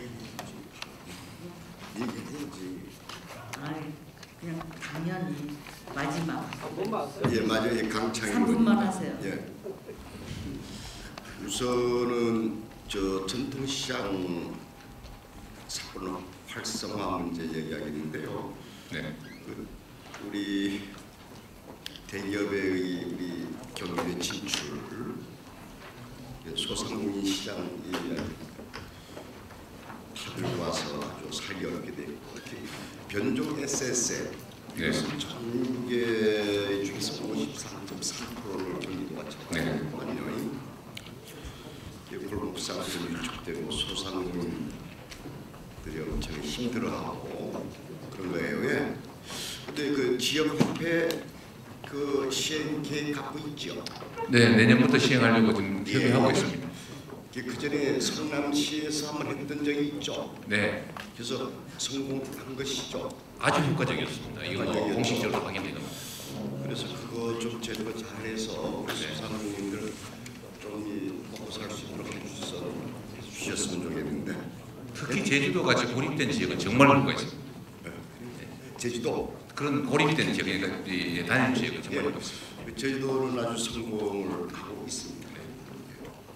얘기해야지. 아니 그냥 당연히 마지막. 예, 맞아요. 강창일. 삼 분만 하세요. 예. 우선은 저 전통시장 사건 활성화 문제 얘기하겠는데요. 네. 그 우리 대기업의 우리 경기도에 진출, 소상공인 시장 파들고 와서 아주 살기 어렵게 됐고, 변종 에스에스에 네. 전국의 중에서 오십삼 점 삼 퍼센트를 경기도가 차지하거든요. 골목상권이 위축되고 소상공인들이 엄청 힘들어하고 그런 거예요. 예. 근데 그 지역화폐 그 시행 계획 갖고 있죠. 네, 내년부터 시행하려고 지금 협의하고 있습니다. 그 전에 성남시에서 한번 했던 적이 있죠. 네. 그래서 성공한 것이죠. 아주 효과적이었습니다. 이거 뭐 공식적으로 확인되는 겁니다. 그래서 그거 좀 제대로 잘해서 우리 소상공인들 좀 먹고 살 수 있도록 해주셔서 주셨으면 좋겠는데. 특히 제주도가 지금 고립된 지역은 정말 효과가 있습니다. 네. 제주도 그런 고립된 지역, 그러니까 이 단일 지역은 정말 효과가 있습니다. 제주도는 아주 성공을 하고 있습니다.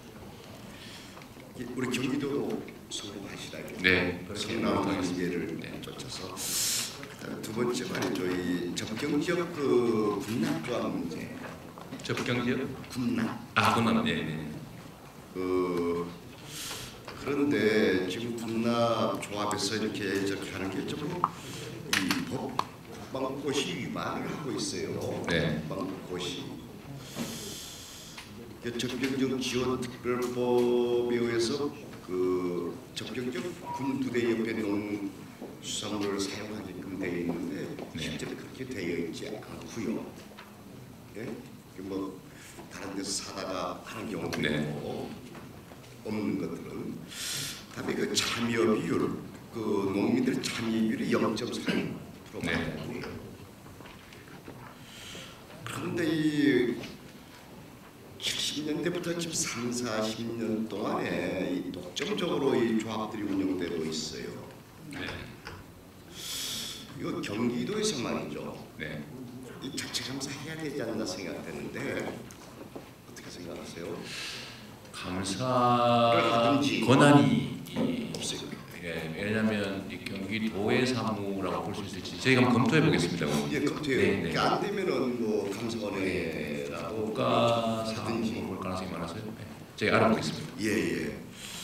우리 경기도도 성공하시라. 네, 성남 관계를 네. 많이 쫓아서. 그다음에 두 번째 말이죠. 이 접경 지역 그 군납 조합 문제. 접경 지역? 군납. 아, 군납. 네, 네. 그 그런데 지금 군납 조합에서 이렇게 저렇게 하는 게 좀 이 법 국방부고시 위반을 하고 있어요. 네. 국방부고시. 적경적 지원 특별법에 의해서 그 적경적 군 부대 옆에 농수산물을 사용하게끔 되어 있는데 실제로 그렇게 되어 있지 않고요. 예? 뭐 다른 데서 사다가 하는 경우도 네. 있고 없는 것들은 다음에 그 참여 비율, 그 농민들 참여율이 영 점 삼 퍼센트가 돼요. 그런데 이 칠십 년대부터 지금 삼, 사십 년 동안에 이 독점적으로 이 조합들이 운영되고 있어요. 네. 이거 경기도에서 말이죠. 네. 이 자체 감사해야 되지 않나 생각되는데 어떻게 생각하세요? 감사 권한이 없어요. 예, 왜냐하면 이 경기도의 사무라고 볼 수 있을지 저희가 한번 검토해 보겠습니다. 예, 검토해요. 네, 네. 안 되면은 뭐 감사원에라도 국가 사든지 볼 가능성이 많아서요. 네. 저희 알아보겠습니다. 예, 예.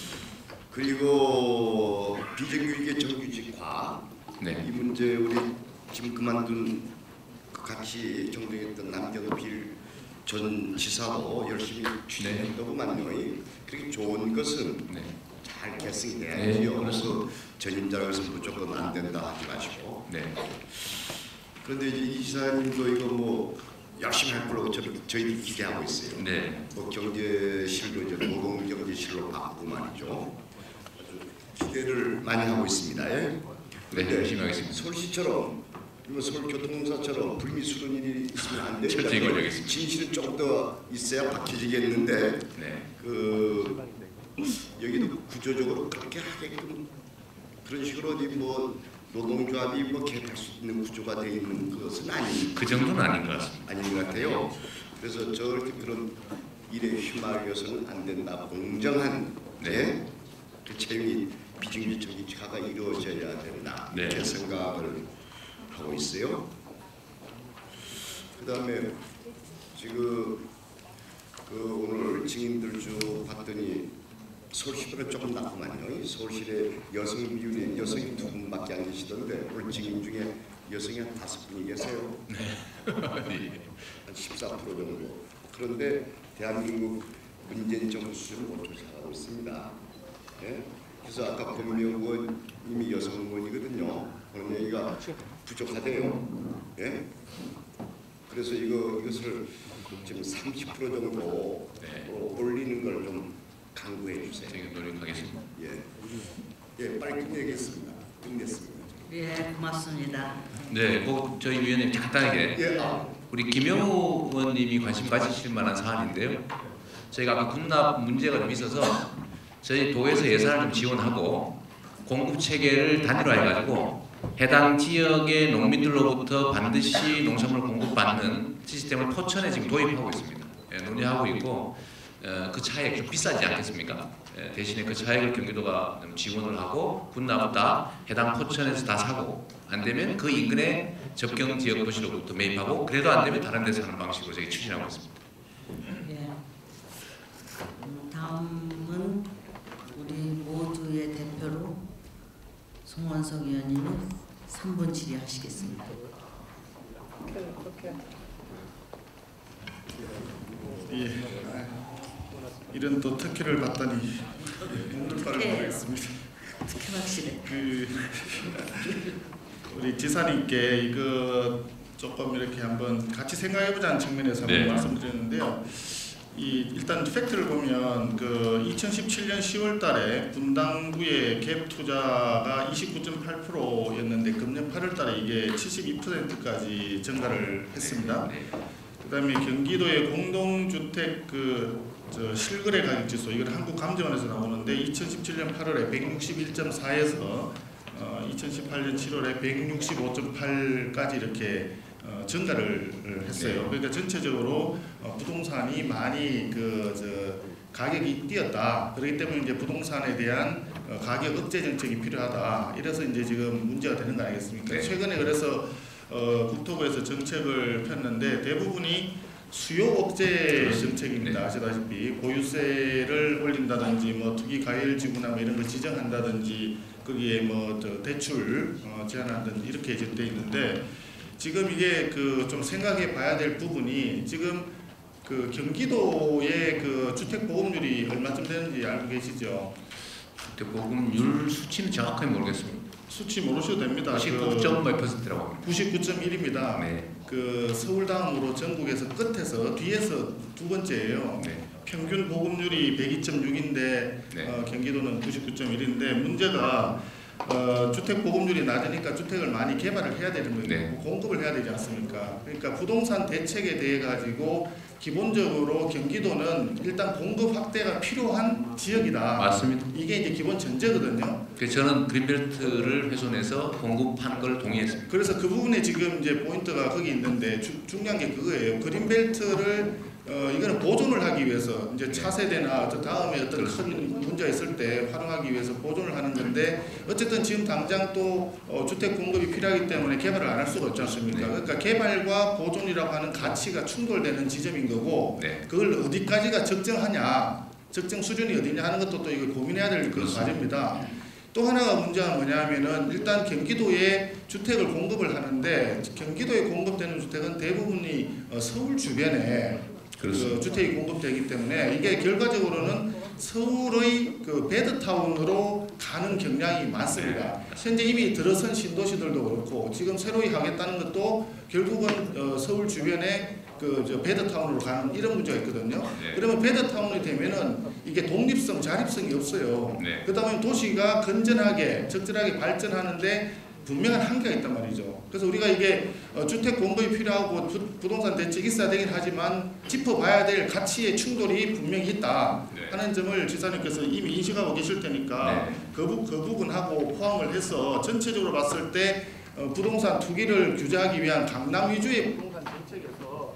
그리고 비정규직의 정규직화. 네. 이 문제 우리 지금 그만둔 같이 경쟁했던 남경필 전 지사도 열심히 추진했더구만요. 그렇게 좋은 것은 네. 잘 개성이 네, 돼야지요. 그렇습니다. 그래서 전임자라고 해서 무조건 안 된다 하지 마시고. 네. 그런데 이제 이 지사님도 이거 뭐 열심히 할 거라고 저희, 저희들이 기대하고 있어요. 네. 뭐 경제실도 이제 노동경제실로 바꾸고 말이죠. 아주 기대를 많이 하고 있습니다. 예? 네, 열심히 하겠습니다. 서울시처럼 그리고 서울교통공사처럼 불미스러운 일이 있으면 안 됩니다. 철저히 걸려야겠습니다. 진실은 좀 더 있어야 박혀지겠는데 네. 그 여기도 구조적으로 그렇게 하게끔 그런 식으로 어디 뭐 노동조합이 뭐 개입할 수 있는 구조가 되어 있는 것은 아닌 그 정도는 아닌 것 같습니다. 아닌 것 같아요. 그래서 저렇게 그런 일에 휘말려서는 안 된다. 공정한 네. 그 채용이 비정규 정규직화가 이루어져야 된다. 네. 이렇게 생각을 하고 있어요. 그다음에 지금 그 오늘 증인들 쭉 봤더니 서울시보다 조금 낫구만요. 서울시의 여성 비율이 여성이 두 분밖에 안 계시던데 오늘 증인 중에 여성이 한 다섯 분이 계세요. 네. 한 십사 퍼센트 정도. 그런데 대한민국 문재인 정부 수준을 못 쫓아가고 있습니다. 예? 그래서 아까 권명 의원님이 여성 의원이거든요. 그런 얘기가 부족하대요. 예? 그래서 이거 이것을 지금 삼십 퍼센트 정도 네. 어, 올리는 걸 좀 강구해 주세요. 제가 노력하겠습니다. 예, 예, 빨리 끝내겠습니다. 끝냈습니다. 예, 고맙습니다. 네, 꼭 저희 위원님 간단하게 예, 아. 우리 김영우 의원님이 관심 가지실 만한 사안인데요. 저희가 아까 군납 문제가 좀 있어서 저희 도에서 예산을 좀 지원하고 공급 체계를 단일화해가지고 해당 지역의 농민들로부터 반드시 농산물 공급받는 시스템을 포천에 지금 도입하고 있습니다. 예, 논의하고 있고 어, 그 차액 좀 비싸지 않겠습니까? 예, 대신에 그 차액을 경기도가 좀 지원을 하고 군납은 다 해당 포천에서 다 사고 안 되면 그 인근의 접경 지역 도시로부터 매입하고 그래도 안 되면 다른 데서 하는 방식으로 저희 추진하고 있습니다. 예. 음, 다음은 우리 모두의 대표로 송원석 의원님이 삼 분 질의하시겠습니다. 예. 이런 또 특혜를 받다니 오늘 바를 모르겠습니다. 특혜 확실해. 그 우리 지사님께 이거 조금 이렇게 한번 같이 생각해보자는 측면에서 한번 네. 말씀드렸는데요. 이 일단 팩트를 보면 그 이천십칠 년 시월 달에 분당구의 갭 투자가 이십구 점 팔 퍼센트였는데 금년 팔월 달에 이게 칠십이 퍼센트까지 증가를 했습니다. 그다음에 경기도의 공동주택 그 저 실거래 가격 지수 이건 한국감정원에서 나오는데 이천십칠 년 팔월에 백육십일 점 사에서 어, 이천십팔 년 칠월에 백육십오 점 팔까지 이렇게 어, 증가를 했어요. 그러니까 전체적으로 어, 부동산이 많이 그 저 가격이 뛰었다. 그렇기 때문에 이제 부동산에 대한 어, 가격 억제 정책이 필요하다. 이래서 이제 지금 문제가 되는 거 아니겠습니까? 네. 최근에 그래서 어, 국토부에서 정책을 폈는데 대부분이 수요 억제 정책입니다. 네. 아시다시피 보유세를 올린다든지 뭐 투기 가열 지구나 뭐 이런 걸 지정한다든지 거기에 뭐 저 대출 어, 제한한다든지 이렇게 지금 돼 있는데 지금 이게 그 좀 생각해 봐야 될 부분이 지금 그 경기도의 그 주택 보급률이 얼마쯤 되는지 알고 계시죠? 주택 보급률 수치는 정확하게 모르겠습니다. 수치 모르셔도 됩니다. 구십구 점 몇 퍼센트라고 합니다. 구십구 점 일입니다. 네. 그 서울 다음으로 전국에서 끝에서 뒤에서 두 번째예요. 네. 평균 보급률이 백이 점 육인데 네. 어, 경기도는 구십구 점 일인데 문제가 어, 주택 보급률이 낮으니까 주택을 많이 개발을 해야 되는 거예요. 네. 공급을 해야 되지 않습니까? 그러니까 부동산 대책에 대해 가지고 기본적으로 경기도는 일단 공급 확대가 필요한 지역이다. 맞습니다. 이게 이제 기본 전제거든요. 그래서 저는 그린벨트를 훼손해서 공급하는 걸 동의했습니다. 그래서 그 부분에 지금 이제 포인트가 거기 있는데 주, 중요한 게 그거예요. 그린벨트를 어 이거는 보존을 하기 위해서 이제 차세대나 저 다음에 어떤 큰 문제가 있을 때 활용하기 위해서 보존을 하는 건데 어쨌든 지금 당장 또 어 주택 공급이 필요하기 때문에 개발을 안 할 수가 없지 않습니까? 네. 그러니까 개발과 보존이라고 하는 가치가 충돌되는 지점인 거고 네. 그걸 어디까지가 적정하냐, 적정 수준이 어디냐 하는 것도 또 이거 고민해야 될 그런 과제입니다. 또 하나가 문제가 뭐냐면은 일단 경기도에 주택을 공급을 하는데 경기도에 공급되는 주택은 대부분이 어 서울 주변에 그 주택이 공급되기 때문에 이게 결과적으로는 서울의 그 베드타운으로 가는 경향이 많습니다. 현재 이미 들어선 신도시들도 그렇고 지금 새로이 하겠다는 것도 결국은 어 서울 주변에 그 저 베드타운으로 가는 이런 문제가 있거든요. 네. 그러면 베드타운이 되면은 이게 독립성, 자립성이 없어요. 네. 그러다 보면 도시가 건전하게, 적절하게 발전하는데 분명한 한계가 있단 말이죠. 그래서 우리가 이게 어, 주택 공급이 필요하고 부, 부동산 대책이 있어야 되긴 하지만 짚어봐야 될 가치의 충돌이 분명히 있다 네. 하는 점을 지사님께서 이미 인식하고 계실 테니까 네. 그, 부, 그 부분하고 포함을 해서 전체적으로 봤을 때 어, 부동산 투기를 규제하기 위한 강남 위주의 부동산 정책에서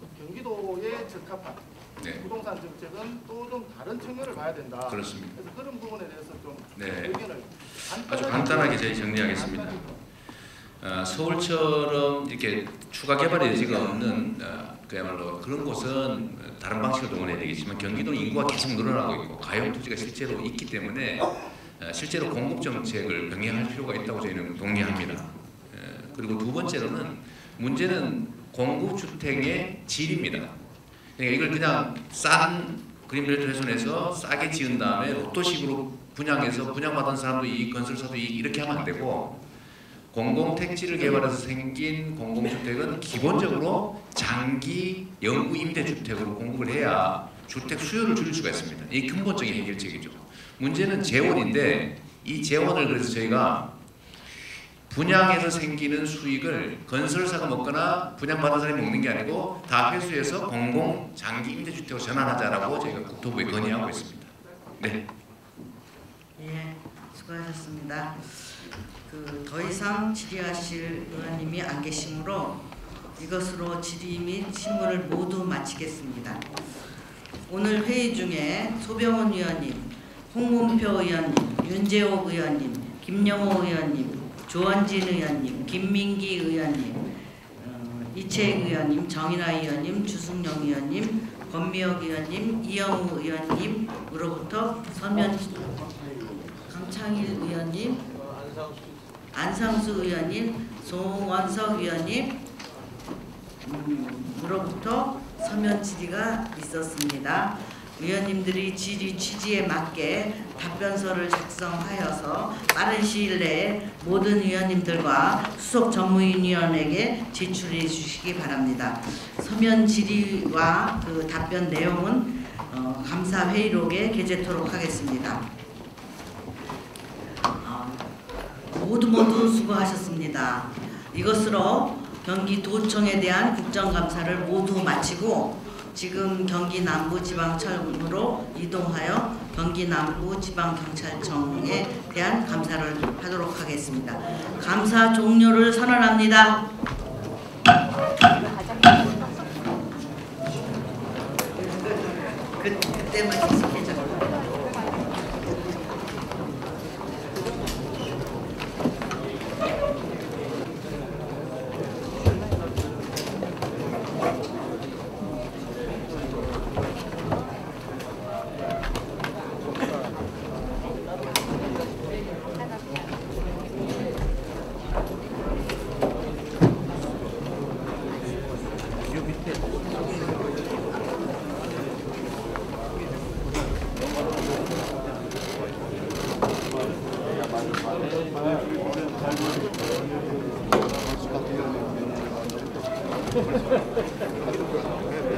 경기도에 적합한 네. 부동산 정책은 또 좀 다른 측면을 봐야 된다. 그렇습니다. 그래서 그런 부분에 대해서 좀 네. 의견을 아주 간단하게 저희 정리하겠습니다. 어, 서울처럼 이렇게 추가 개발의 여지가 없는 어, 그야말로 그런 곳은 다른 방식을 동원해야 되겠지만 경기도는 인구가 계속 늘어나고 있고 가용 토지가 실제로 있기 때문에 어, 실제로 공급 정책을 병행할 필요가 있다고 저희는 동의합니다. 어, 그리고 두 번째로는 문제는 공급 주택의 질입니다. 그러니까 이걸 그냥 싼 그린벨트 훼손해서 싸게 지은 다음에 로또식으로 분양해서 분양받은 사람도 이익, 건설사도 이익 이렇게 하면 안 되고 공공택지를 개발해서 생긴 공공주택은 기본적으로 장기 영구 임대주택으로 공급을 해야 주택 수요를 줄일 수가 있습니다. 이게 근본적인 해결책이죠. 문제는 재원인데 이 재원을 그래서 저희가 분양해서 생기는 수익을 건설사가 먹거나 분양받은 사람이 먹는 게 아니고 다 회수해서 공공 장기 임대주택으로 전환하자라고 저희가 국토부에 건의하고 있습니다. 네. 예, 수고하셨습니다. 그 더 이상 질의하실 의원님이 안 계시므로 이것으로 질의 및 신문을 모두 마치겠습니다. 오늘 회의 중에 소병훈 의원님, 홍문표 의원님, 윤재옥 의원님, 김영호 의원님, 조원진 의원님, 김민기 의원님, 어, 이채익 의원님, 정인아 의원님, 주승용 의원님, 권미혁 의원님, 이영우 의원님으로부터 서면 강창일 의원님, 안상수 의원님, 송원석 의원님 으로부터 서면 질의가 있었습니다. 의원님들이 질의 취지에 맞게 답변서를 작성하여서 빠른 시일 내에 모든 의원님들과 수석 전무위원에게 제출해 주시기 바랍니다. 서면 질의와 그 답변 내용은 어, 감사 회의록에 게재토록 하겠습니다. 어, 모두 모두 수고하셨습니다. 이것으로 경기도청에 대한 국정감사를 모두 마치고 지금 경기 남부지방청으로 이동하여 경기 남부지방경찰청에 대한 감사를 하도록 하겠습니다. 감사 종료를 선언합니다. 그, 그때 그때만 계속해줘. 네.